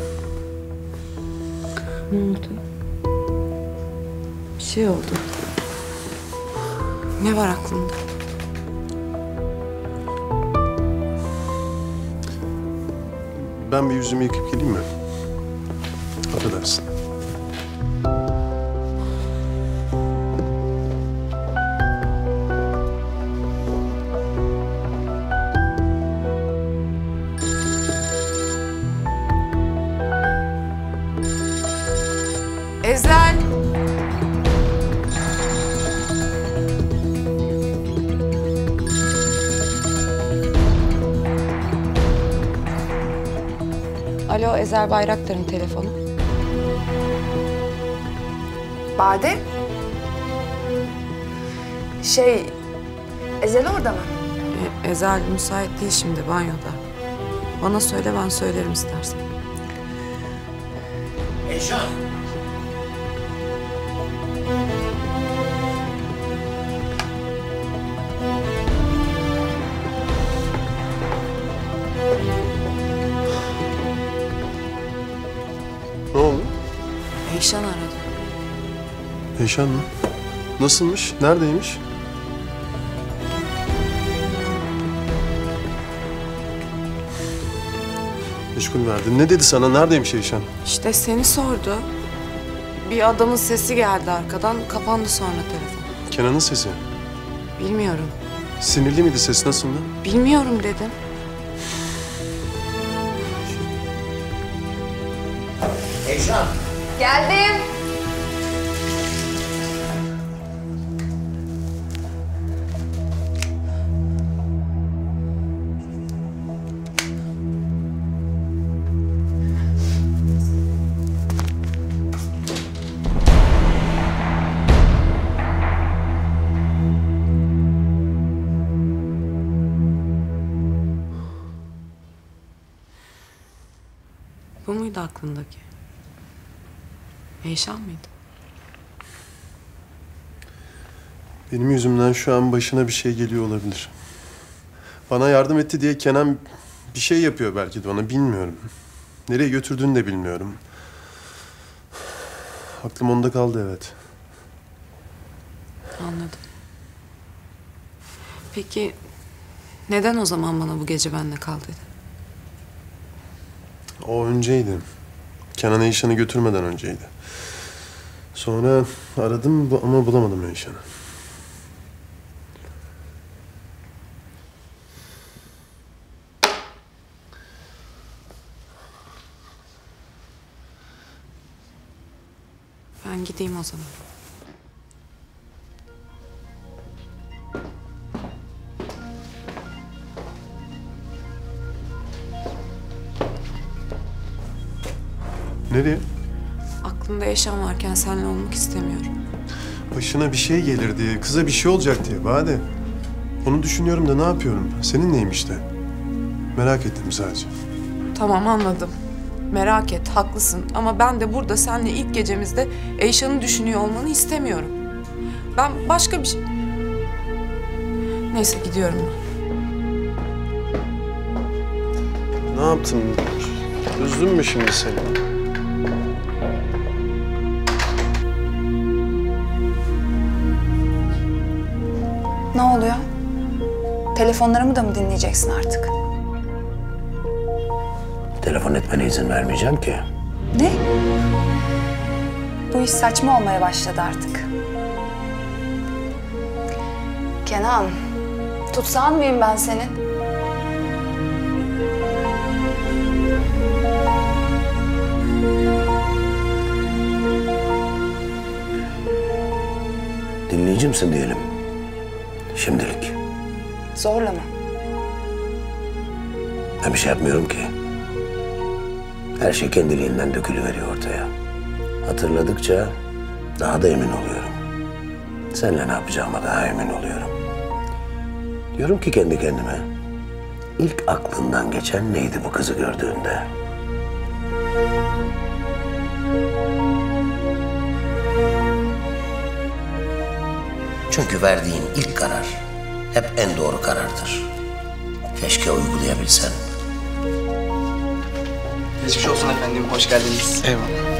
Ne oldu? Bir şey oldu. Ne var aklında? Ben bir yüzümü yıkayıp geleyim mi? Affedersin. Ezel. Alo, Ezel Bayraktar'ın telefonu. Bade? Ezel orada mı? Ezel müsait değil şimdi, banyoda. Bana söyle, ben söylerim istersen. Eyşan. Ne oldu? Eyşan aradı. Eyşan mı? Nasılmış? Neredeymiş? Meşgul verdi. Ne dedi sana? Neredeymiş Eyşan? İşte seni sordu. Bir adamın sesi geldi arkadan, kapandı sonra telefon. Kenan'ın sesi. Bilmiyorum. Sinirli miydi? Ses nasıldı? Bilmiyorum dedim. Eyşan. Geldim. Bu muydu aklındaki? Eyşan mıydı? Benim yüzümden şu an başına bir şey geliyor olabilir. Bana yardım etti diye Kenan bir şey yapıyor belki de ona, bilmiyorum. Nereye götürdüğünü de bilmiyorum. Aklım onda kaldı, evet. Anladım. Peki neden o zaman bana bu gece benimle kal dedi? O önceydi. Kenan Eyşan'ı götürmeden önceydi. Sonra aradım ama bulamadım Eyşan'ı. Ben gideyim o zaman. Nereye? Aklımda Eyşan varken seninle olmak istemiyorum. Başına bir şey gelir diye, kıza bir şey olacak diye Bade. Onu düşünüyorum da ne yapıyorum? Senin neyim işte? Merak ettim sadece. Tamam, anladım. Merak et, haklısın. Ama ben de burada seninle ilk gecemizde Eyşan'ı düşünüyor olmanı istemiyorum. Ben başka bir şey... Neyse, gidiyorum ben. Ne yaptım? Üzdün mü şimdi seni? Ne oluyor? Telefonlarımı da mı dinleyeceksin artık? Telefon etmene izin vermeyeceğim ki. Ne? Bu iş saçma olmaya başladı artık. Kenan, tutsan mıyım ben senin? Dinleyicimsin diyelim. Şimdilik. Zorla mı? Ben bir şey yapmıyorum ki. Her şey kendiliğinden dökülüveriyor ortaya. Hatırladıkça daha da emin oluyorum. Seninle ne yapacağıma daha emin oluyorum. Diyorum ki kendi kendime, ilk aklından geçen neydi bu kızı gördüğünde? Çünkü verdiğin ilk karar hep en doğru karardır. Keşke uygulayabilsen. Geçmiş olsun efendim, hoş geldiniz. Eyvallah.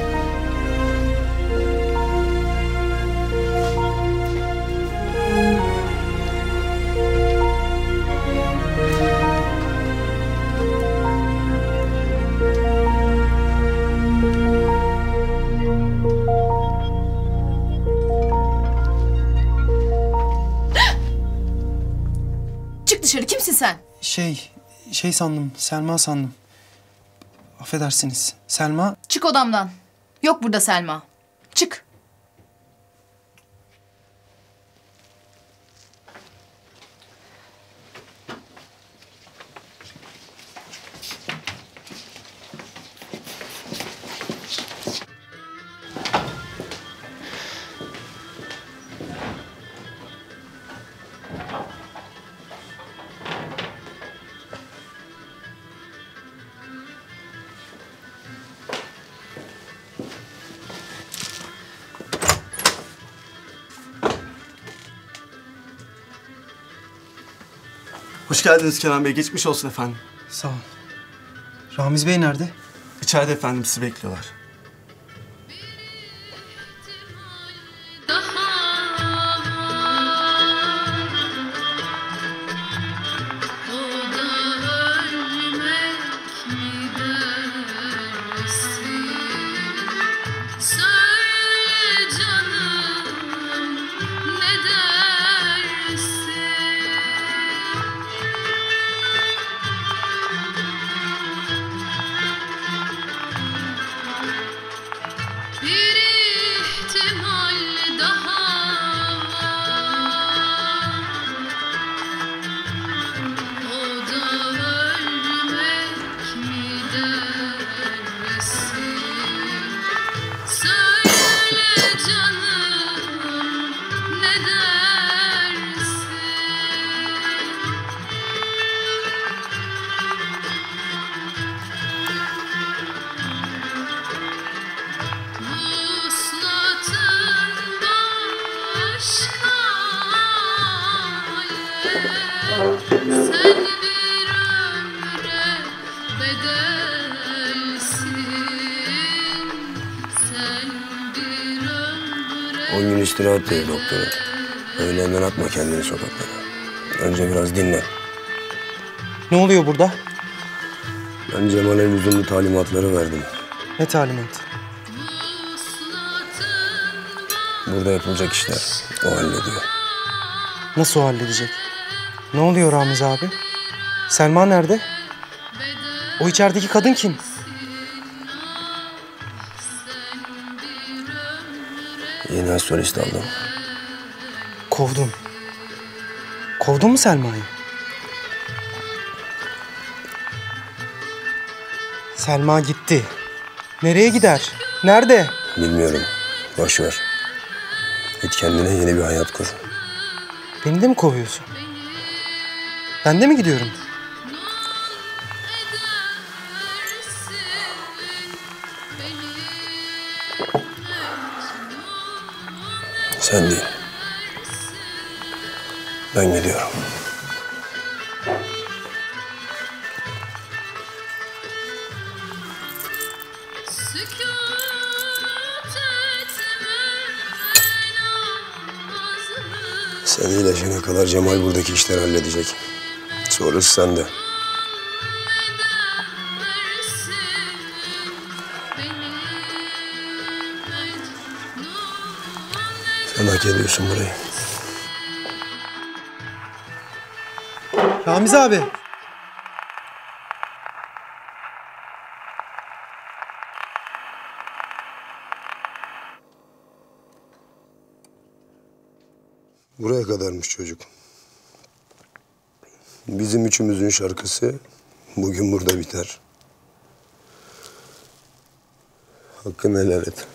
Çık dışarı, kimsin sen? Şey sandım, Selma sandım. Affedersiniz, Selma. Çık odamdan. Yok burada Selma. Çık. Hoş geldiniz Kenan Bey, geçmiş olsun efendim. Sağ ol. Ramiz Bey nerede? İçeride efendim, sizi bekliyorlar. On gün istirahat dedi doktora. Öğlenden atma kendini sokaklara. Önce biraz dinle. Ne oluyor burada? Ben Cemal'e lüzumlu talimatları verdim. Ne talimatı? Burada yapılacak işler o hallediyor. Nasıl o halledecek? Ne oluyor Ramiz abi? Selma nerede? O içerideki kadın kim? Yeni astrolist aldım. Kovdun. Kovdun mu Selma'yı? Selma gitti. Nereye gider? Nerede? Bilmiyorum. Boş ver. Git kendine yeni bir hayat kur. Beni de mi kovuyorsun? Ben de mi gidiyorum? Sen değil. Ben gidiyorum. Sen iyileşene kadar Cemal buradaki işleri halledecek. Sonrası sende. Sen hak ediyorsun burayı. Ramiz abi. Buraya kadarmış çocuk. Bizim üçümüzün şarkısı bugün burada biter. Hakkını helal et.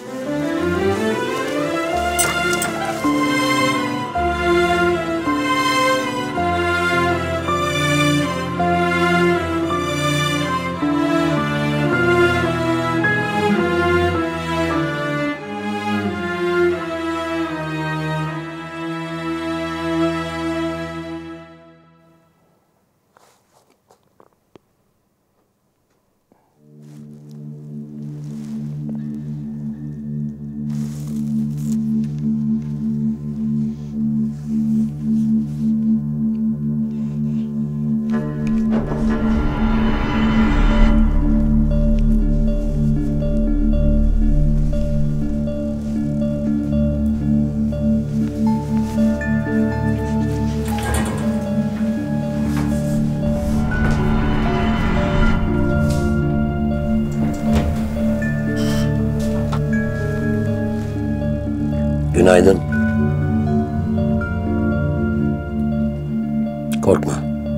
Günaydın. Korkma.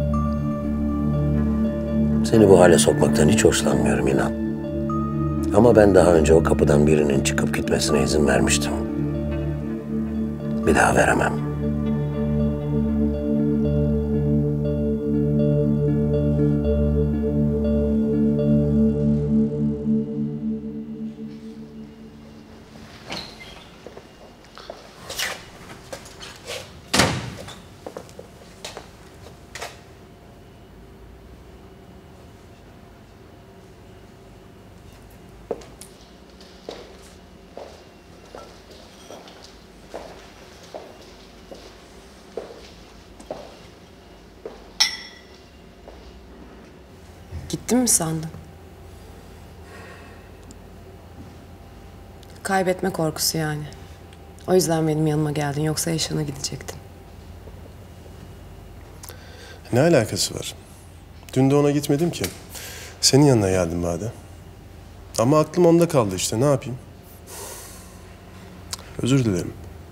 Seni bu hale sokmaktan hiç hoşlanmıyorum inan. Ama ben daha önce o kapıdan birinin çıkıp gitmesine izin vermiştim. Bir daha veremem. Gittin mi sandın? Kaybetme korkusu yani. O yüzden benim yanıma geldin. Yoksa Eşan'a gidecektin. Ne alakası var? Dün de ona gitmedim ki. Senin yanına geldim Bade. Ama aklım onda kaldı işte. Ne yapayım? Özür dilerim.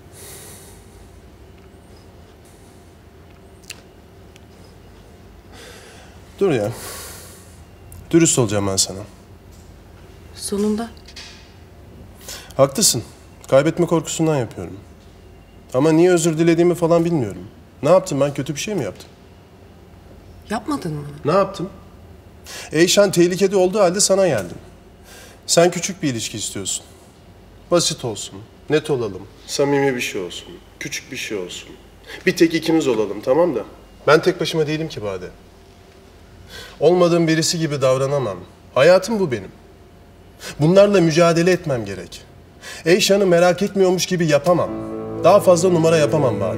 Dur ya. Dürüst olacağım ben sana. Sonunda. Haklısın. Kaybetme korkusundan yapıyorum. Ama niye özür dilediğimi falan bilmiyorum. Ne yaptım ben? Kötü bir şey mi yaptım? Yapmadın mı? Ne yaptım? Eyşan tehlikede olduğu halde sana geldim. Sen küçük bir ilişki istiyorsun. Basit olsun. Net olalım. Samimi bir şey olsun. Küçük bir şey olsun. Bir tek ikimiz olalım, tamam da. Ben tek başıma değilim ki Bade. Olmadığım birisi gibi davranamam. Hayatım bu benim. Bunlarla mücadele etmem gerek. Eyşan'ı merak etmiyormuş gibi yapamam. Daha fazla numara yapamam Bade.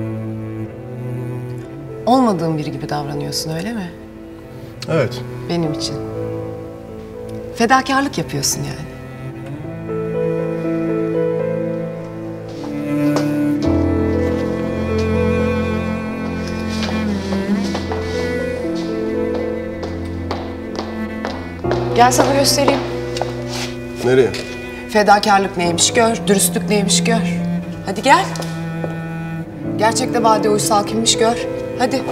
Olmadığın biri gibi davranıyorsun öyle mi? Evet. Benim için. Fedakarlık yapıyorsun yani. Gel sana göstereyim. Nereye? Fedakarlık neymiş gör, dürüstlük neymiş gör. Hadi gel. Gerçekte Bade Uysal kimmiş gör. Hadi.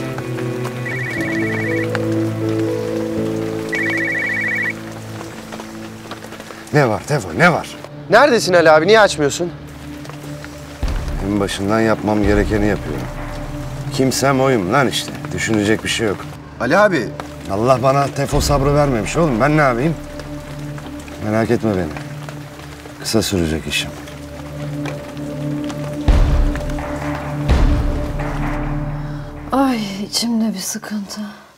Ne var Tefo, ne var? Neredesin Ali abi? Niye açmıyorsun? En başından yapmam gerekeni yapıyorum. Kimsem oyum lan işte. Düşünecek bir şey yok. Ali abi. Allah bana Tefo sabrı vermemiş oğlum. Ben ne yapayım? Merak etme beni. Kısa sürecek işim. Ay içimde bir sıkıntı.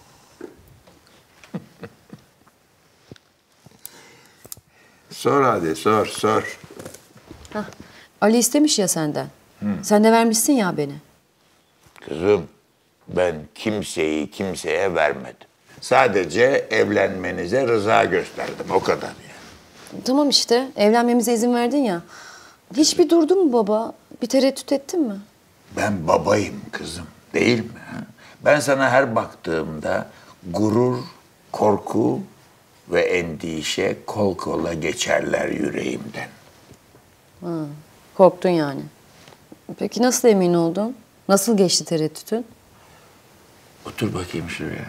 Sor hadi, sor. Hah, Ali istemiş ya senden. Sen de vermişsin ya beni. Kızım, ben kimseyi kimseye vermedim. Sadece evlenmenize rıza gösterdim, o kadar yani. Tamam işte, evlenmemize izin verdin ya. Hiç bir durdun mu baba? Bir tereddüt ettin mi? Ben babayım kızım, değil mi? Ben sana her baktığımda gurur, korku ve endişe kol kola geçerler yüreğimden. Ha, korktun yani. Peki nasıl emin oldun? Nasıl geçti tereddütün? Otur bakayım şuraya.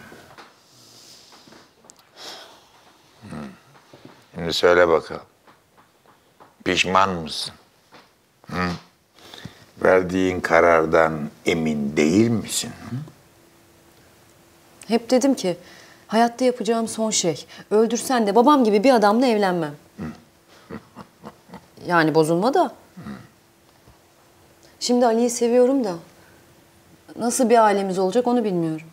Şimdi söyle bakalım. Pişman mısın? Hı? Verdiğin karardan emin değil misin? Hı? Hep dedim ki hayatta yapacağım son şey. Öldürsen de babam gibi bir adamla evlenmem. Yani bozulma da. Şimdi Ali'yi seviyorum da nasıl bir ailemiz olacak onu bilmiyorum.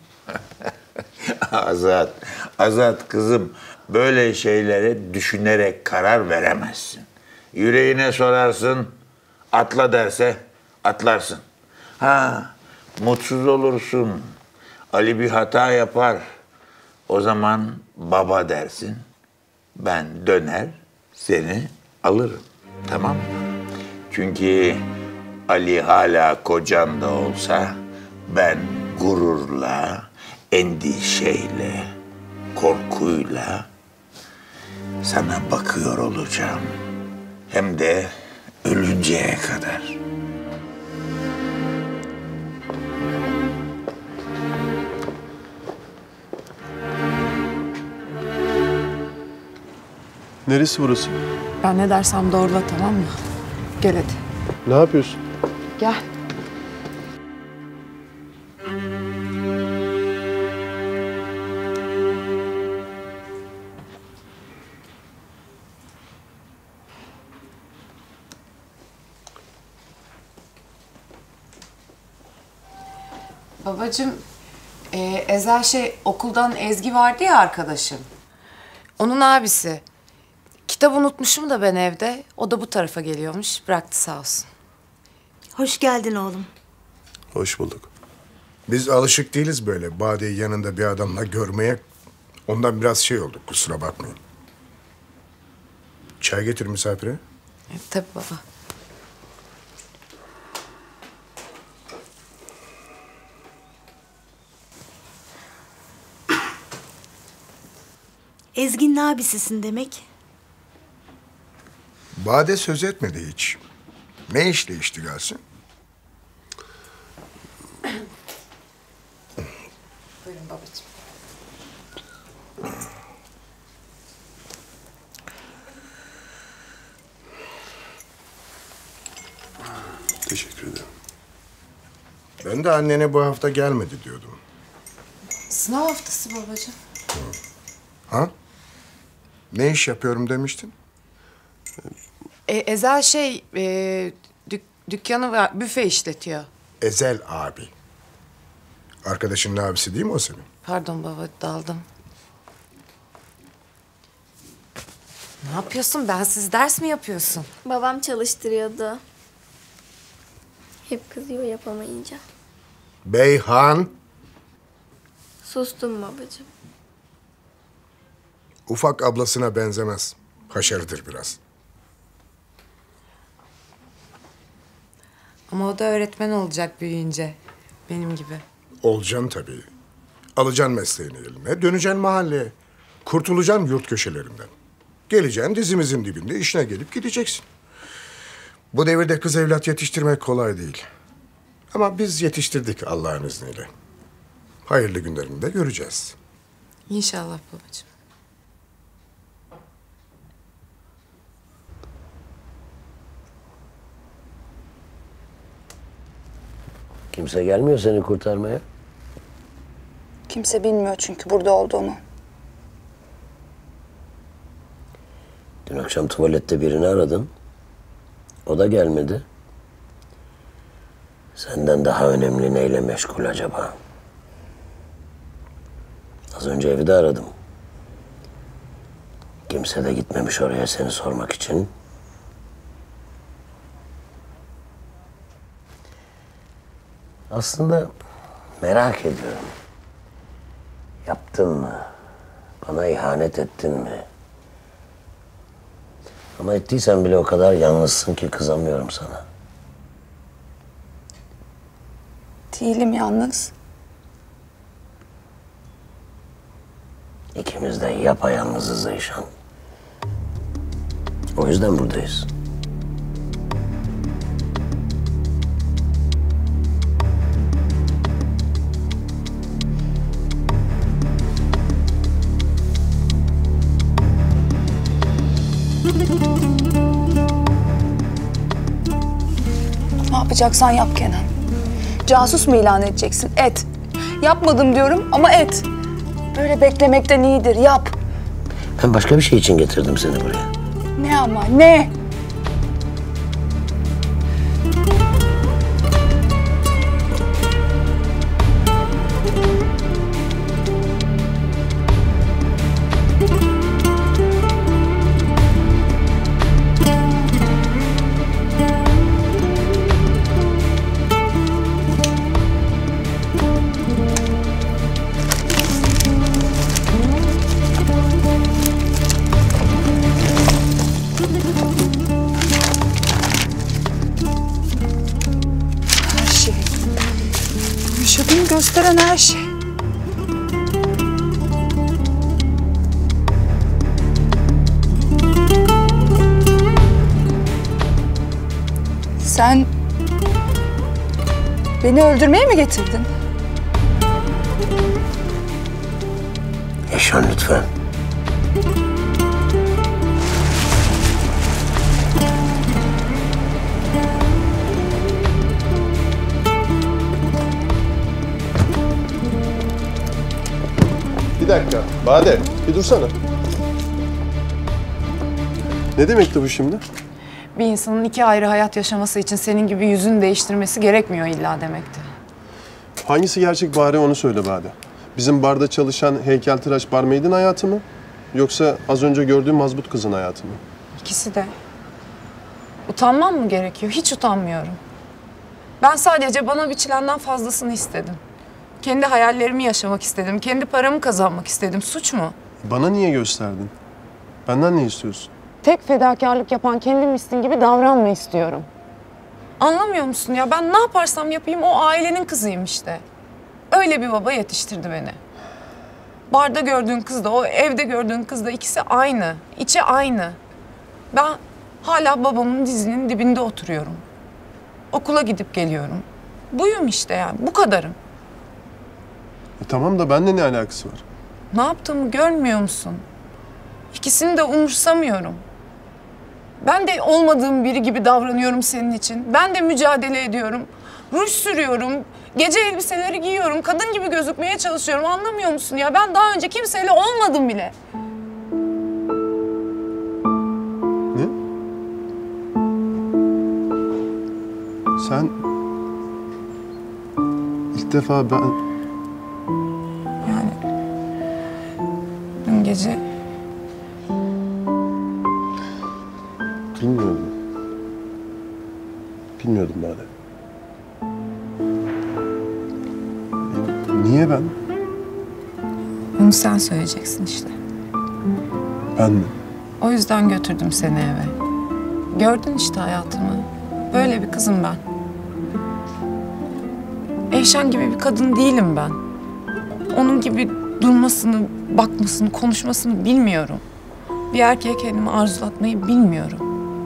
Azat kızım, böyle şeylere düşünerek karar veremezsin. Yüreğine sorarsın, atla derse atlarsın. Ha, mutsuz olursun. Ali bir hata yapar. O zaman baba dersin. Ben döner, seni alırım. Tamam mı? Çünkü Ali hala kocan da olsa ben gururla, endişeyle, korkuyla sana bakıyor olacağım. Hem de ölünceye kadar. Neresi burası? Ben ne dersem doğrula tamam mı? Gel hadi. Ne yapıyorsun? Gel. Babacığım, Ezel okuldan Ezgi vardı ya arkadaşım. Onun abisi. Kitabı unutmuşum da ben evde. O da bu tarafa geliyormuş. Bıraktı sağ olsun. Hoş geldin oğlum. Hoş bulduk. Biz alışık değiliz böyle Bade'yi yanında bir adamla görmeye. Ondan biraz şey olduk, kusura bakmayın. Çay getir misafire. Tabii baba. Ezgi'nin abisisin demek. Bade söz etmedi hiç. Ne işle iştigalsin? Buyurun babacığım. Teşekkür ederim. Ben de annene bu hafta gelmedi diyordum. Sınav haftası babacığım. Ha? Ne iş yapıyorum demiştin? Ezel dükkanı var, büfe işletiyor. Ezel abi. Arkadaşının abisi değil mi o senin? Pardon baba, daldım. Ne yapıyorsun? Bensiz ders mi yapıyorsun? Babam çalıştırıyordu. Hep kızıyor yapamayınca. Beyhan. Sustum babacığım. Ufak ablasına benzemez. Haşarıdır biraz. Ama o da öğretmen olacak büyüyünce. Benim gibi. Olacaksın tabii. Alacaksın mesleğini eline, döneceksin mahalleye. Kurtulacaksın yurt köşelerinden. Geleceksin dizimizin dibinde işine gelip gideceksin. Bu devirde kız evlat yetiştirmek kolay değil. Ama biz yetiştirdik Allah'ın izniyle. Hayırlı günlerini de göreceğiz. İnşallah babacığım. Kimse gelmiyor seni kurtarmaya. Kimse bilmiyor çünkü burada olduğunu. Dün akşam tuvalette birini aradın. O da gelmedi. Senden daha önemli neyle meşgul acaba? Az önce evde aradım. Kimse de gitmemiş oraya seni sormak için. Aslında merak ediyorum. Yaptın mı? Bana ihanet ettin mi? Ama ettiysen bile o kadar yalnızsın ki kızamıyorum sana. Değilim yalnız. İkimiz de yapayalnızız Eyşan. O yüzden buradayız. Ne yapacaksan yap Kenan. Casus mu ilan edeceksin? Et. Yapmadım diyorum ama et. Böyle beklemekten iyidir. Yap. Ben başka bir şey için getirdim seni buraya. Ne ama ne? Yaşadığını gösteren her şey. Sen beni öldürmeye mi getirdin? Eyşan lütfen. Bir dakika, Bade, bir dursana. Ne demekti bu şimdi? Bir insanın iki ayrı hayat yaşaması için senin gibi yüzünü değiştirmesi gerekmiyor illa demekti. Hangisi gerçek bari onu söyle Bade. Bizim barda çalışan heykeltıraş barmaid'in hayatı mı? Yoksa az önce gördüğüm mazbut kızın hayatı mı? İkisi de. Utanmam mı gerekiyor? Hiç utanmıyorum. Ben sadece bana biçilenden fazlasını istedim. Kendi hayallerimi yaşamak istedim. Kendi paramı kazanmak istedim. Suç mu? Bana niye gösterdin? Benden ne istiyorsun? Tek fedakarlık yapan kendimmişsin gibi davranma istiyorum. Anlamıyor musun ya? Ben ne yaparsam yapayım o ailenin kızıyım işte. Öyle bir baba yetiştirdi beni. Barda gördüğün kız da o evde gördüğün kız da ikisi aynı. İçi aynı. Ben hala babamın dizinin dibinde oturuyorum. Okula gidip geliyorum. Buyum işte yani. Bu kadarım. Tamam da benimle ne alakası var? Ne yaptığımı görmüyor musun? İkisini de umursamıyorum. Ben de olmadığım biri gibi davranıyorum senin için. Ben de mücadele ediyorum. Ruj sürüyorum. Gece elbiseleri giyiyorum. Kadın gibi gözükmeye çalışıyorum. Anlamıyor musun ya? Ben daha önce kimseyle olmadım bile. Ne? Sen ilk defa ben... Yani dün gece Bilmiyordum. Bilmiyordum Bade. Niye ben? bunu sen söyleyeceksin işte. Ben mi? O yüzden götürdüm seni eve. Gördün işte hayatımı. Böyle bir kızım ben. Eyşan gibi bir kadın değilim ben. Onun gibi durmasını, bakmasını, konuşmasını bilmiyorum. Bir erkeğe kendimi arzulatmayı bilmiyorum.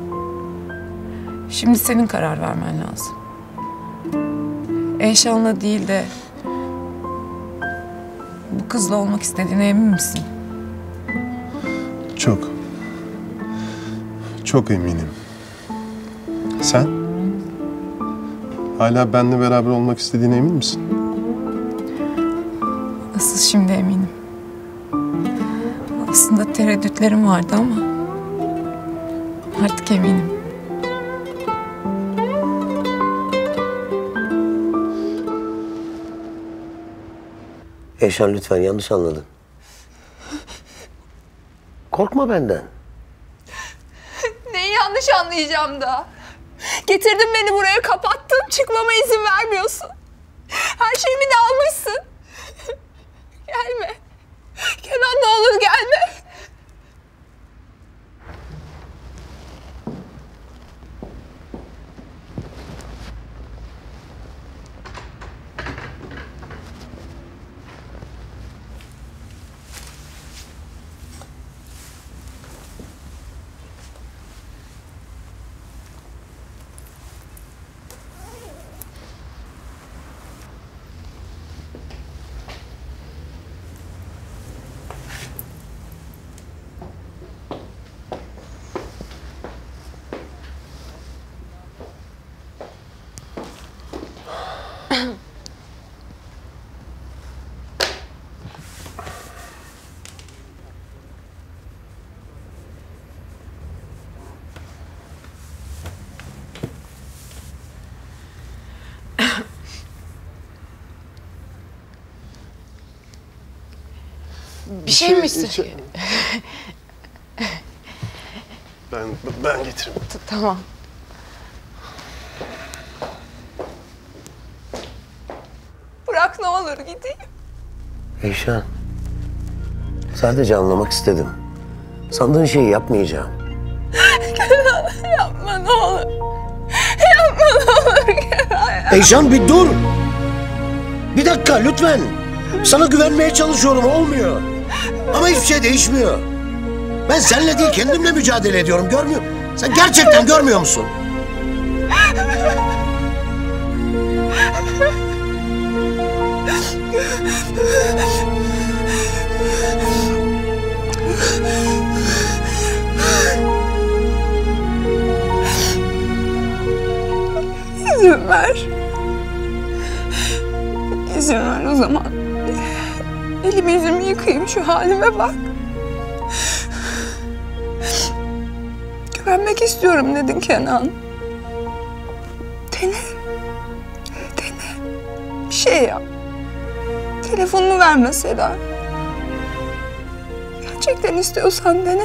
Şimdi senin karar vermen lazım. Eyşan'la değil de bu kızla olmak istediğine emin misin? Çok. Çok eminim. Sen? Hala benimle beraber olmak istediğine emin misin? Asıl şimdi eminim. Aslında tereddütlerim vardı ama artık eminim. Eyşan lütfen yanlış anladın. Korkma benden. Neyi yanlış anlayacağım da? Getirdin beni buraya, kapattın, çıkmama izin vermiyorsun. Her şeyimi de almışsın. Gelme. Kenan ne olur gelme. Bir şey mi istiyorsun? Ben getiririm. Tamam. Bırak ne olur gideyim. Eyşan, sadece anlamak istedim. Sandığın şeyi yapmayacağım. Kenan yapma ne olur. Yapma ne olur Kenan. Eyşan bir dur. Bir dakika lütfen. Sana güvenmeye çalışıyorum, olmuyor. Ama hiçbir şey değişmiyor. Ben seninle değil, kendimle mücadele ediyorum, görmüyor musun? Sen gerçekten görmüyor musun? İzin ver. İzin ver o zaman. Elimi yüzümü yıkayayım, şu halime bak. Güvenmek istiyorum dedin Kenan. Dene. Dene. Bir şey yap. Telefonunu ver mesela. Gerçekten istiyorsan dene.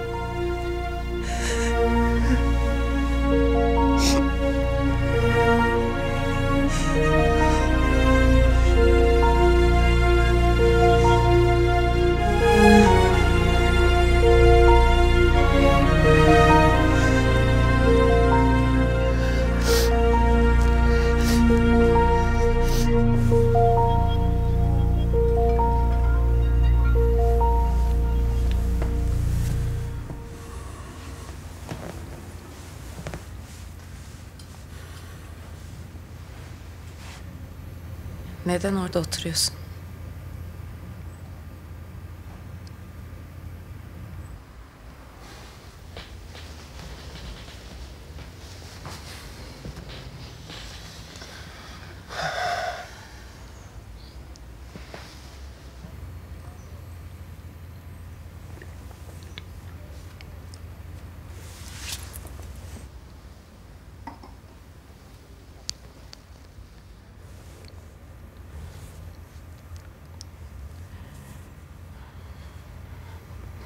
Neden orada oturuyorsun?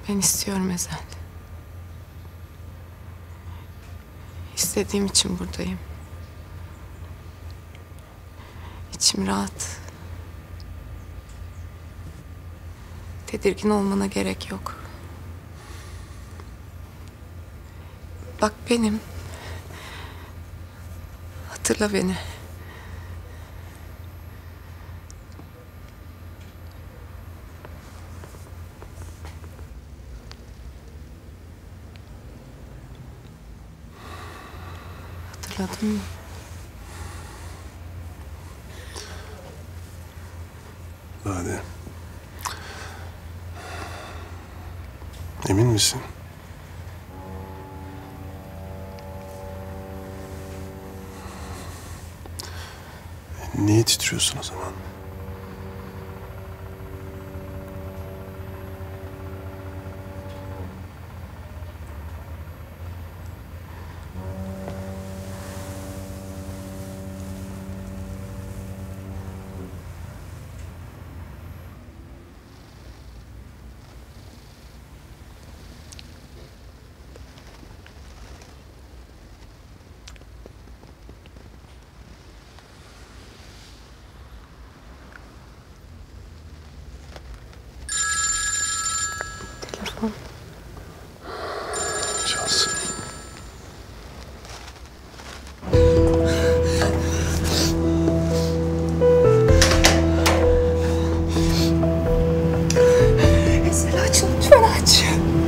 Ben istiyorum Ezel. İstediğim için buradayım. İçim rahat. Tedirgin olmana gerek yok. Bak benim. Hatırla beni. Hatırladın mı? Bade. Emin misin? Niye titriyorsun o zaman? Çalsın. Ezel aç lütfen aç.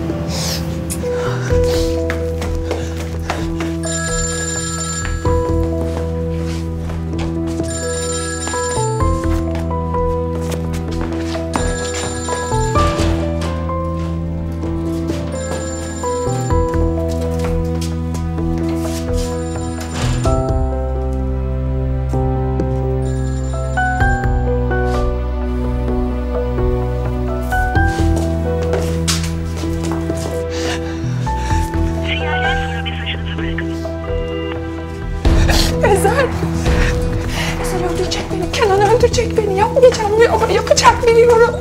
Ezel. Ezel öldürecek beni. Kenan öldürecek beni. Yapmayacağım diyor ama yapacak biliyorum.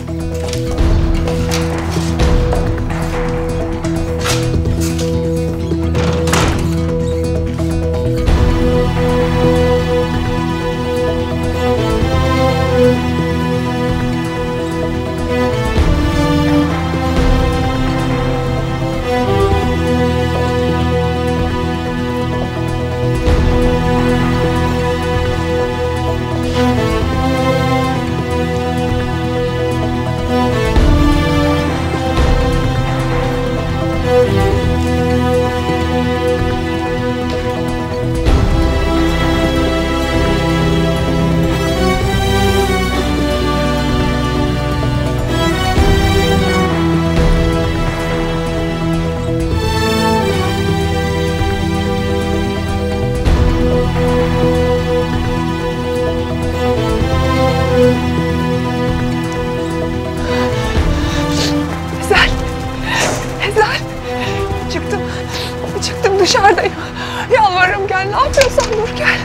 Çıktım dışarıdayım. Yalvarırım gel, ne yapıyorsan dur gel.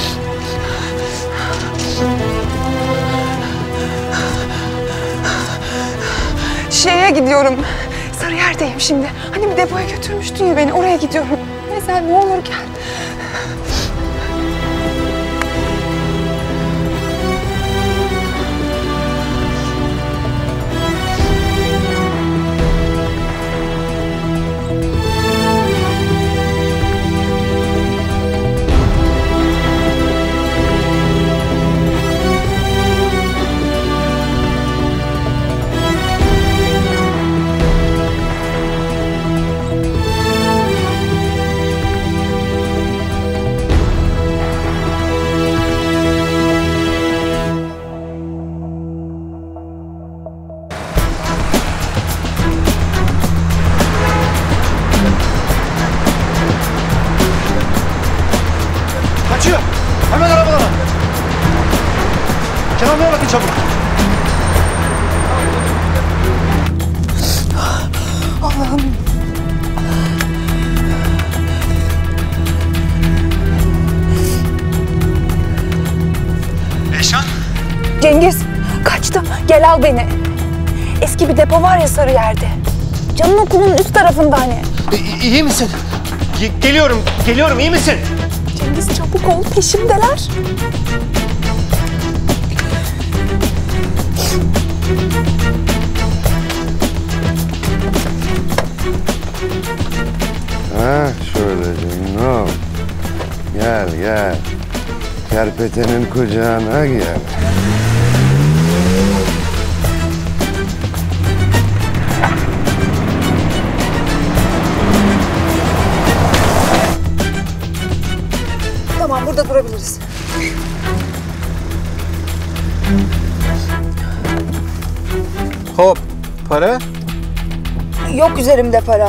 Şeye gidiyorum. Sarıyer'deyim şimdi. Hani bir depoya götürmüştün ya beni, oraya gidiyorum. Ezel ne olur gel. Kaçıyor. Hemen arabalara. Kenan Bey'e bakın çabuk. Allah'ım. Eyşan. Cengiz, kaçtım. Gel al beni. Eski bir depo var ya Sarıyer'de. Can'ın okulunun üst tarafında hani. İyi misin? Geliyorum, iyi misin? Cengiz çabuk ol, peşimdeler. Ha şöyle canım. Gel gel. Kerpetenin kucağına gel. Tamam, burada durabiliriz. Hop. Para? Yok üzerimde para.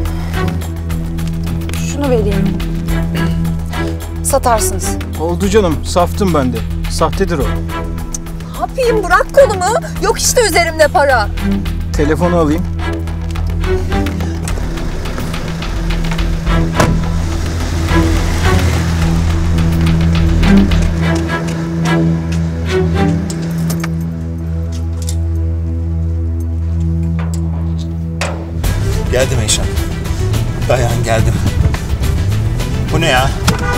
Şunu vereyim. Satarsınız. Oldu canım. Saftım ben de. Sahtedir o. Ne yapayım, bırak kolumu. Yok işte üzerimde para. Telefonu alayım. Geldim Eyşan. Dayan geldim. Bu ne ya?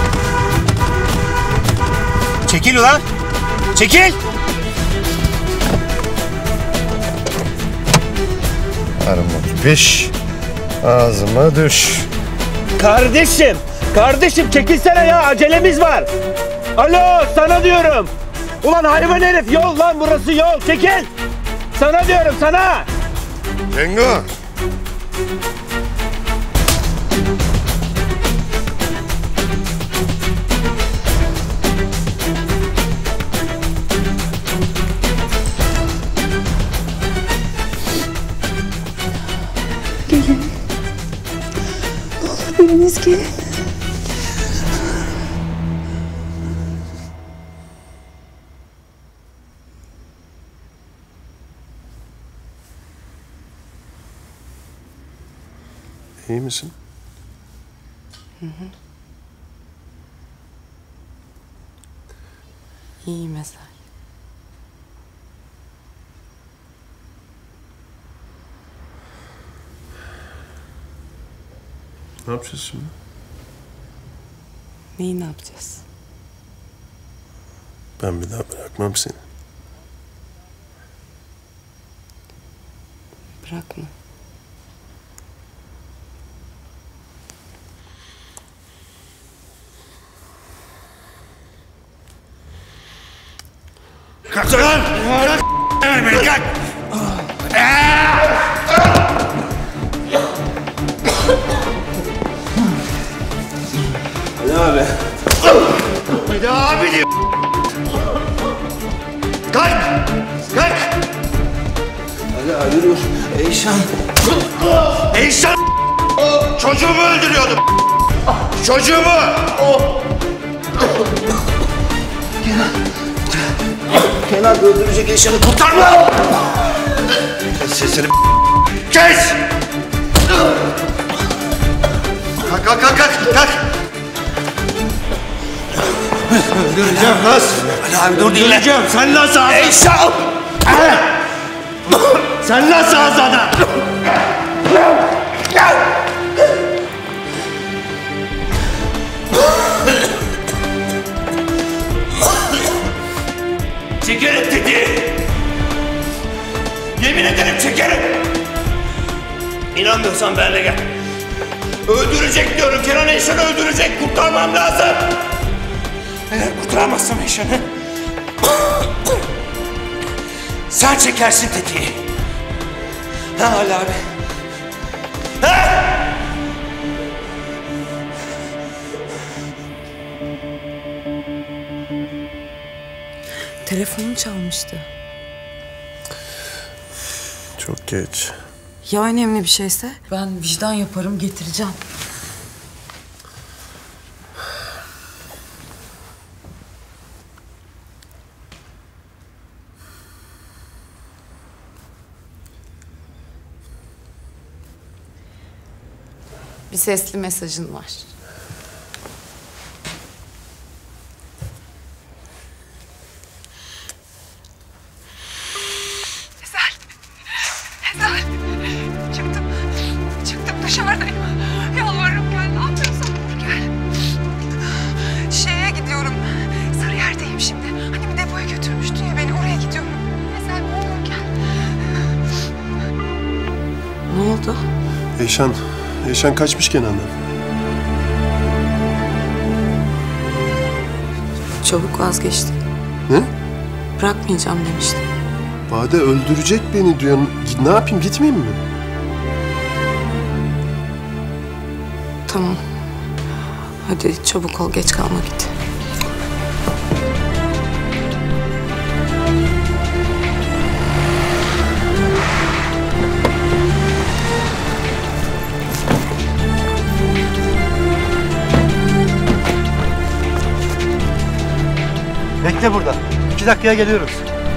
Çekil ulan! Çekil! Armut piş, ağzıma düş. Kardeşim çekilsene ya, acelemiz var. Alo, sana diyorum. Ulan hayvan herif, yol lan burası, yol, çekil. Sana diyorum, sana. Cengo. Gelin. Ne olur biriniz gelin. İyi misin? Hı hı. İyiyim Ezel. Ne yapacağız şimdi? Neyi ne yapacağız? Ben bir daha bırakmam seni. Bırakma. Kalk lan! Kalk! Hemen kalk! Ali abi. Bir daha abi diyor. Kalk! Kalk! Ali abi dur. Eyşan. Eyşan! Çocuğumu öldürüyordum. Çocuğumu! Kenan öldürecek Eyşan'ı kurtarma! Kes sesini. Kes! Kalk! Öldüreceğim lan. Ali abi dur dinle. Öldüreceğim. Sen nasıl ağzına? Eyşan! Sen nasıl ağzına? Çekerim tetiği. Yemin ederim çekerim. İnanmıyorsan benimle gel. Öldürecek diyorum. Kenan Eyşan'ı öldürecek. Kurtarmam lazım. Eğer kurtaramazsam Eyşan'ı... sen çekersin tetiği. Ha Ali abi. Ha! Telefonum çalmıştı. Çok geç. Ya önemli bir şeyse? Ben vicdan yaparım, getireceğim. Bir sesli mesajın var. Ezel. Çıktım. Eyşan kaçmış Kenan'dan. Çabuk vazgeçti. Ne? Bırakmayacağım demişti. Bade öldürecek beni diyor. Ne yapayım, gitmeyeyim mi? Tamam. Hadi çabuk ol, geç kalma git. Bekle burada. 2 dakikaya geliyoruz.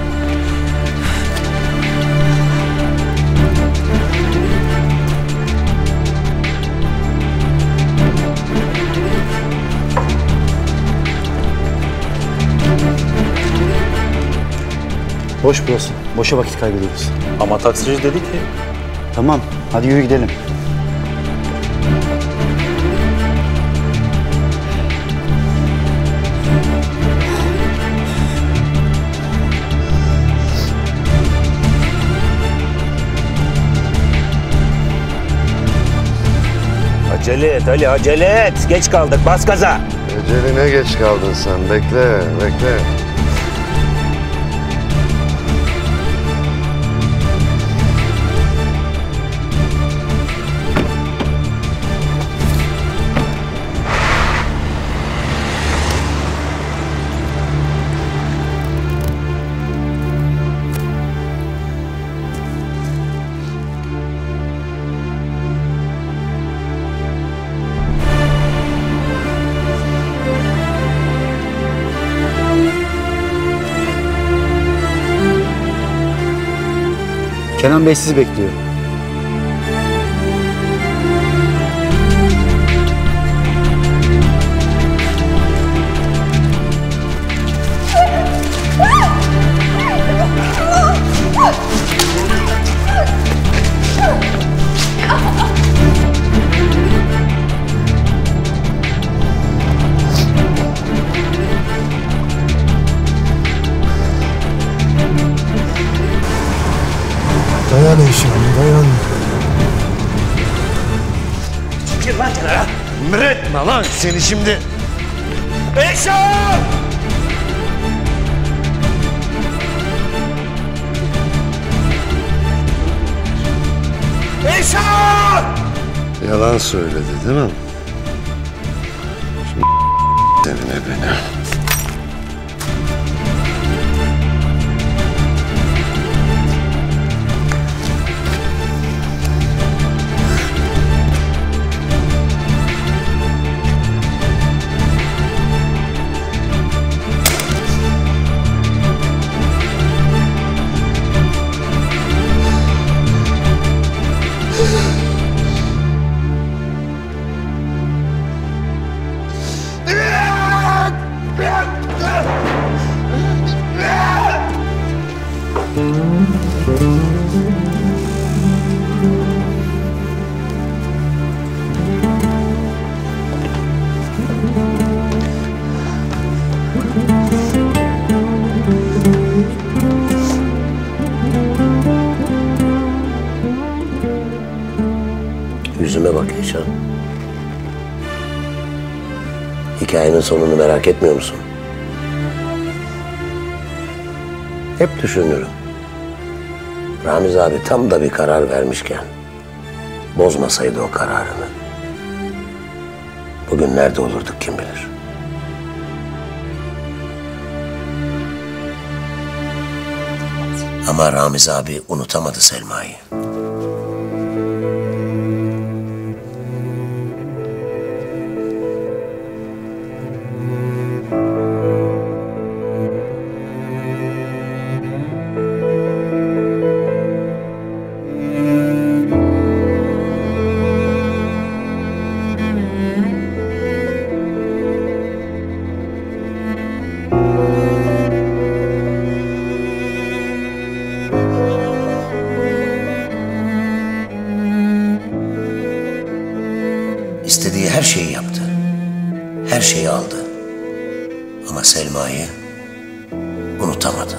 Boş burası. Boşa vakit kaybediyoruz. Ama taksici dedi ki. Tamam. Hadi yürü gidelim. Acele et Ali, acele et. Geç kaldık, bas gaza. Eceline geç kaldın sen. Bekle, bekle. Kenan Bey sizi bekliyor. Dayan Eyşan, dayan. Çekil lan kenara. Emretme lan seni şimdi. Eyşan! Eyşan! Yalan söyledi değil mi? Şimdi seninle beni. Yüzüme bak Eyşan. Hikayenin sonunu merak etmiyor musun? Hep düşünürüm. Ramiz abi tam da bir karar vermişken bozmasaydı o kararını. Bugün nerede olurduk kim bilir. Ama Ramiz abi unutamadı Selma'yı. İstediği her şeyi yaptı. Her şeyi aldı. Ama Selma'yı unutamadı.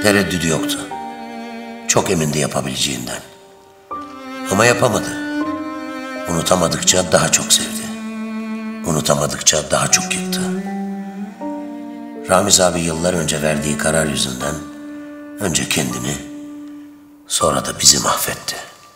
Tereddüdü yoktu. Çok emindi yapabileceğinden. Ama yapamadı. Unutamadıkça daha çok sevdi. Unutamadıkça daha çok yıktı. Ramiz abi yıllar önce verdiği karar yüzünden önce kendini, sonra da bizi mahvetti.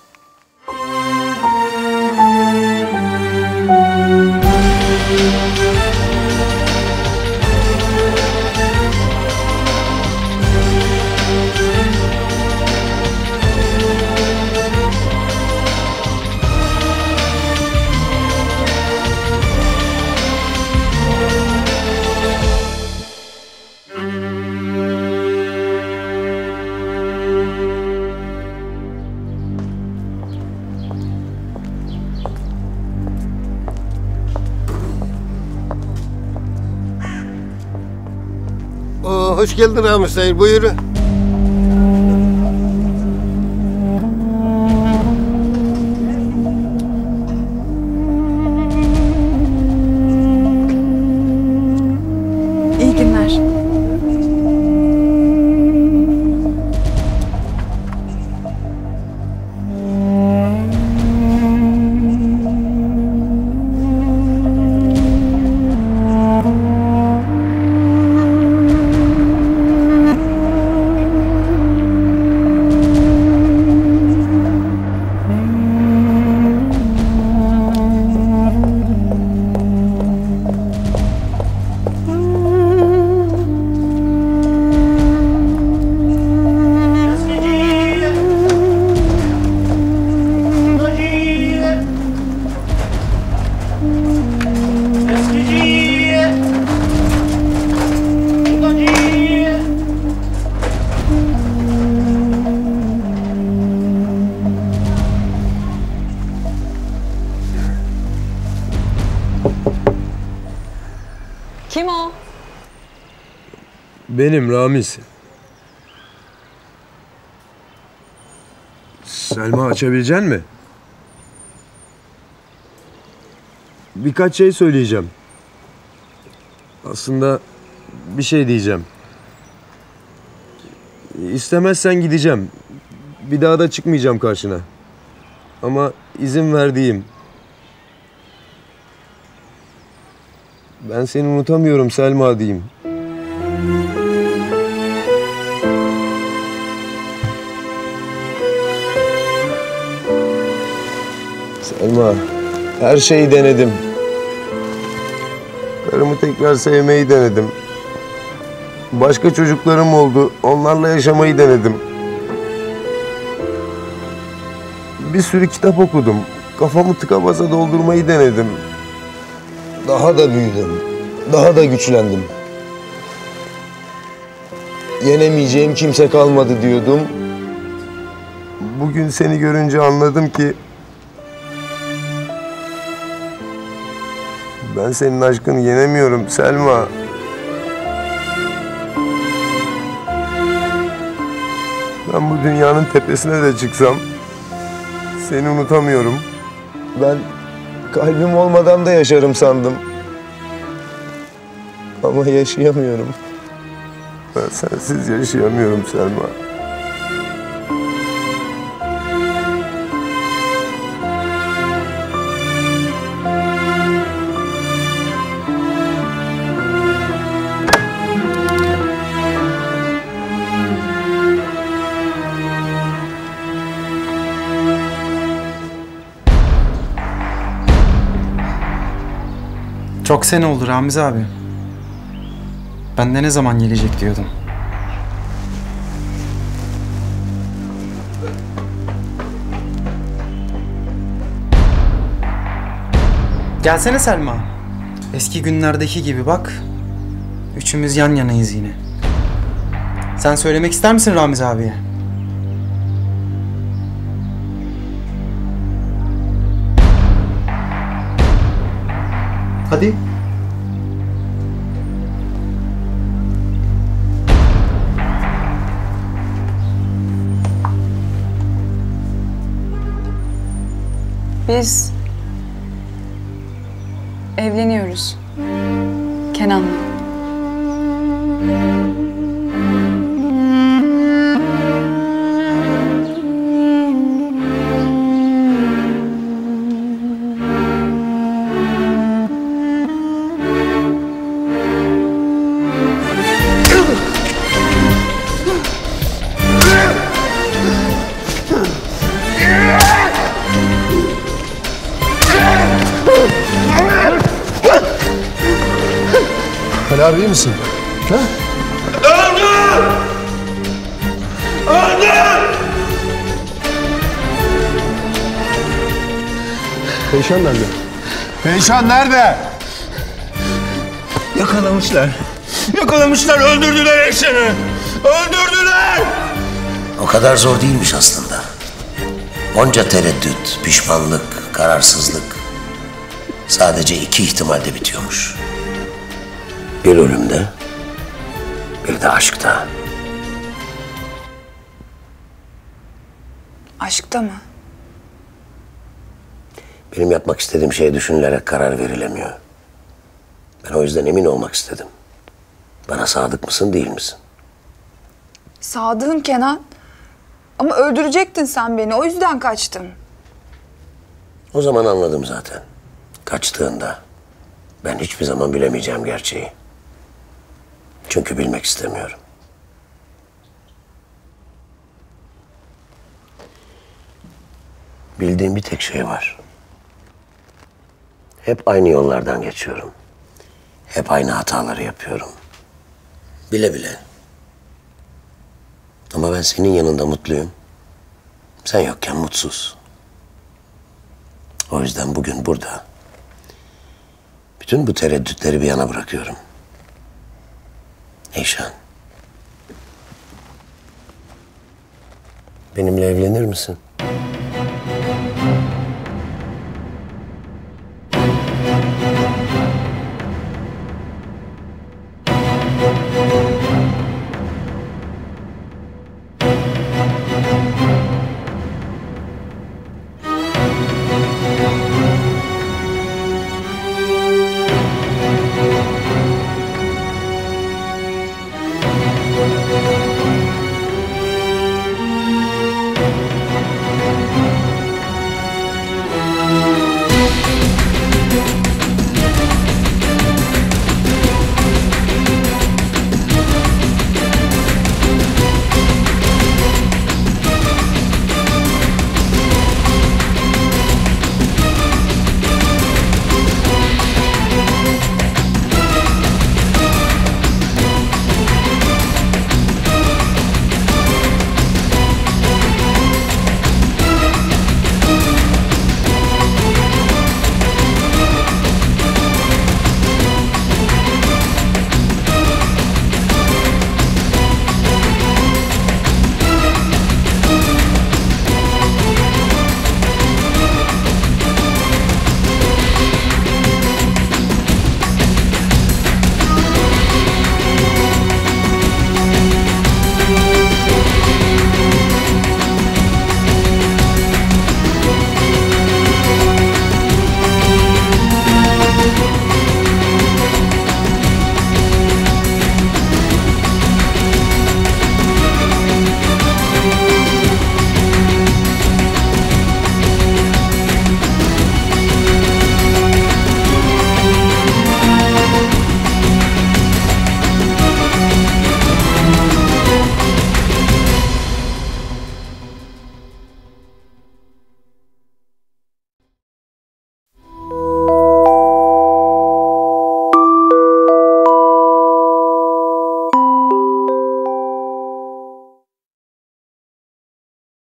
Hoş geldin Ramiz Bey, buyurun. İyi günler. Kim o? Benim Ramiz. Selma açabilecek mi? Birkaç şey söyleyeceğim. Aslında bir şey diyeceğim. İstemezsen gideceğim. Bir daha da çıkmayacağım karşına. Ama izin verdiğim. Ben seni unutamıyorum Selma diyeyim. Selma, her şeyi denedim. Karımı tekrar sevmeyi denedim. Başka çocuklarım oldu, onlarla yaşamayı denedim. Bir sürü kitap okudum. Kafamı tıka basa doldurmayı denedim. Daha da büyüdüm. Daha da güçlendim. Yenemeyeceğim kimse kalmadı diyordum. Bugün seni görünce anladım ki ben senin aşkını yenemiyorum Selma. Ben bu dünyanın tepesine de çıksam seni unutamıyorum. Ben kalbim olmadan da yaşarım sandım. Ama yaşayamıyorum. Ben sensiz yaşayamıyorum Selma. Çok sene oldu Ramiz abi. Ben de ne zaman gelecek diyordum. Gelsene Selma. Eski günlerdeki gibi bak. Üçümüz yan yanayız yine. Sen söylemek ister misin Ramiz abiye? Hadi. Biz evleniyoruz Kenan'la. abi iyi misin? Ha? Öldür! Öldür! Eyşan nerede? Eyşan nerede? Yakalamışlar. Yakalamışlar, öldürdüler Eyşan'ı. Öldürdüler! O kadar zor değilmiş aslında. Onca tereddüt, pişmanlık, kararsızlık sadece 2 ihtimalde bitiyormuş. Bir ölümde, bir de aşkta. Aşkta mı? Benim yapmak istediğim şey düşünülerek karar verilemiyor. Ben o yüzden emin olmak istedim. Bana sadık mısın, değil misin? Sadığım Kenan. Ama öldürecektin sen beni. O yüzden kaçtım. O zaman anladım zaten. Kaçtığında ben hiçbir zaman bilemeyeceğim gerçeği. Çünkü bilmek istemiyorum. Bildiğim bir tek şey var. Hep aynı yollardan geçiyorum. Hep aynı hataları yapıyorum. Bile bile. Ama ben senin yanında mutluyum. Sen yokken mutsuz. O yüzden bugün burada bütün bu tereddütleri bir yana bırakıyorum. Eyşan. Benimle evlenir misin?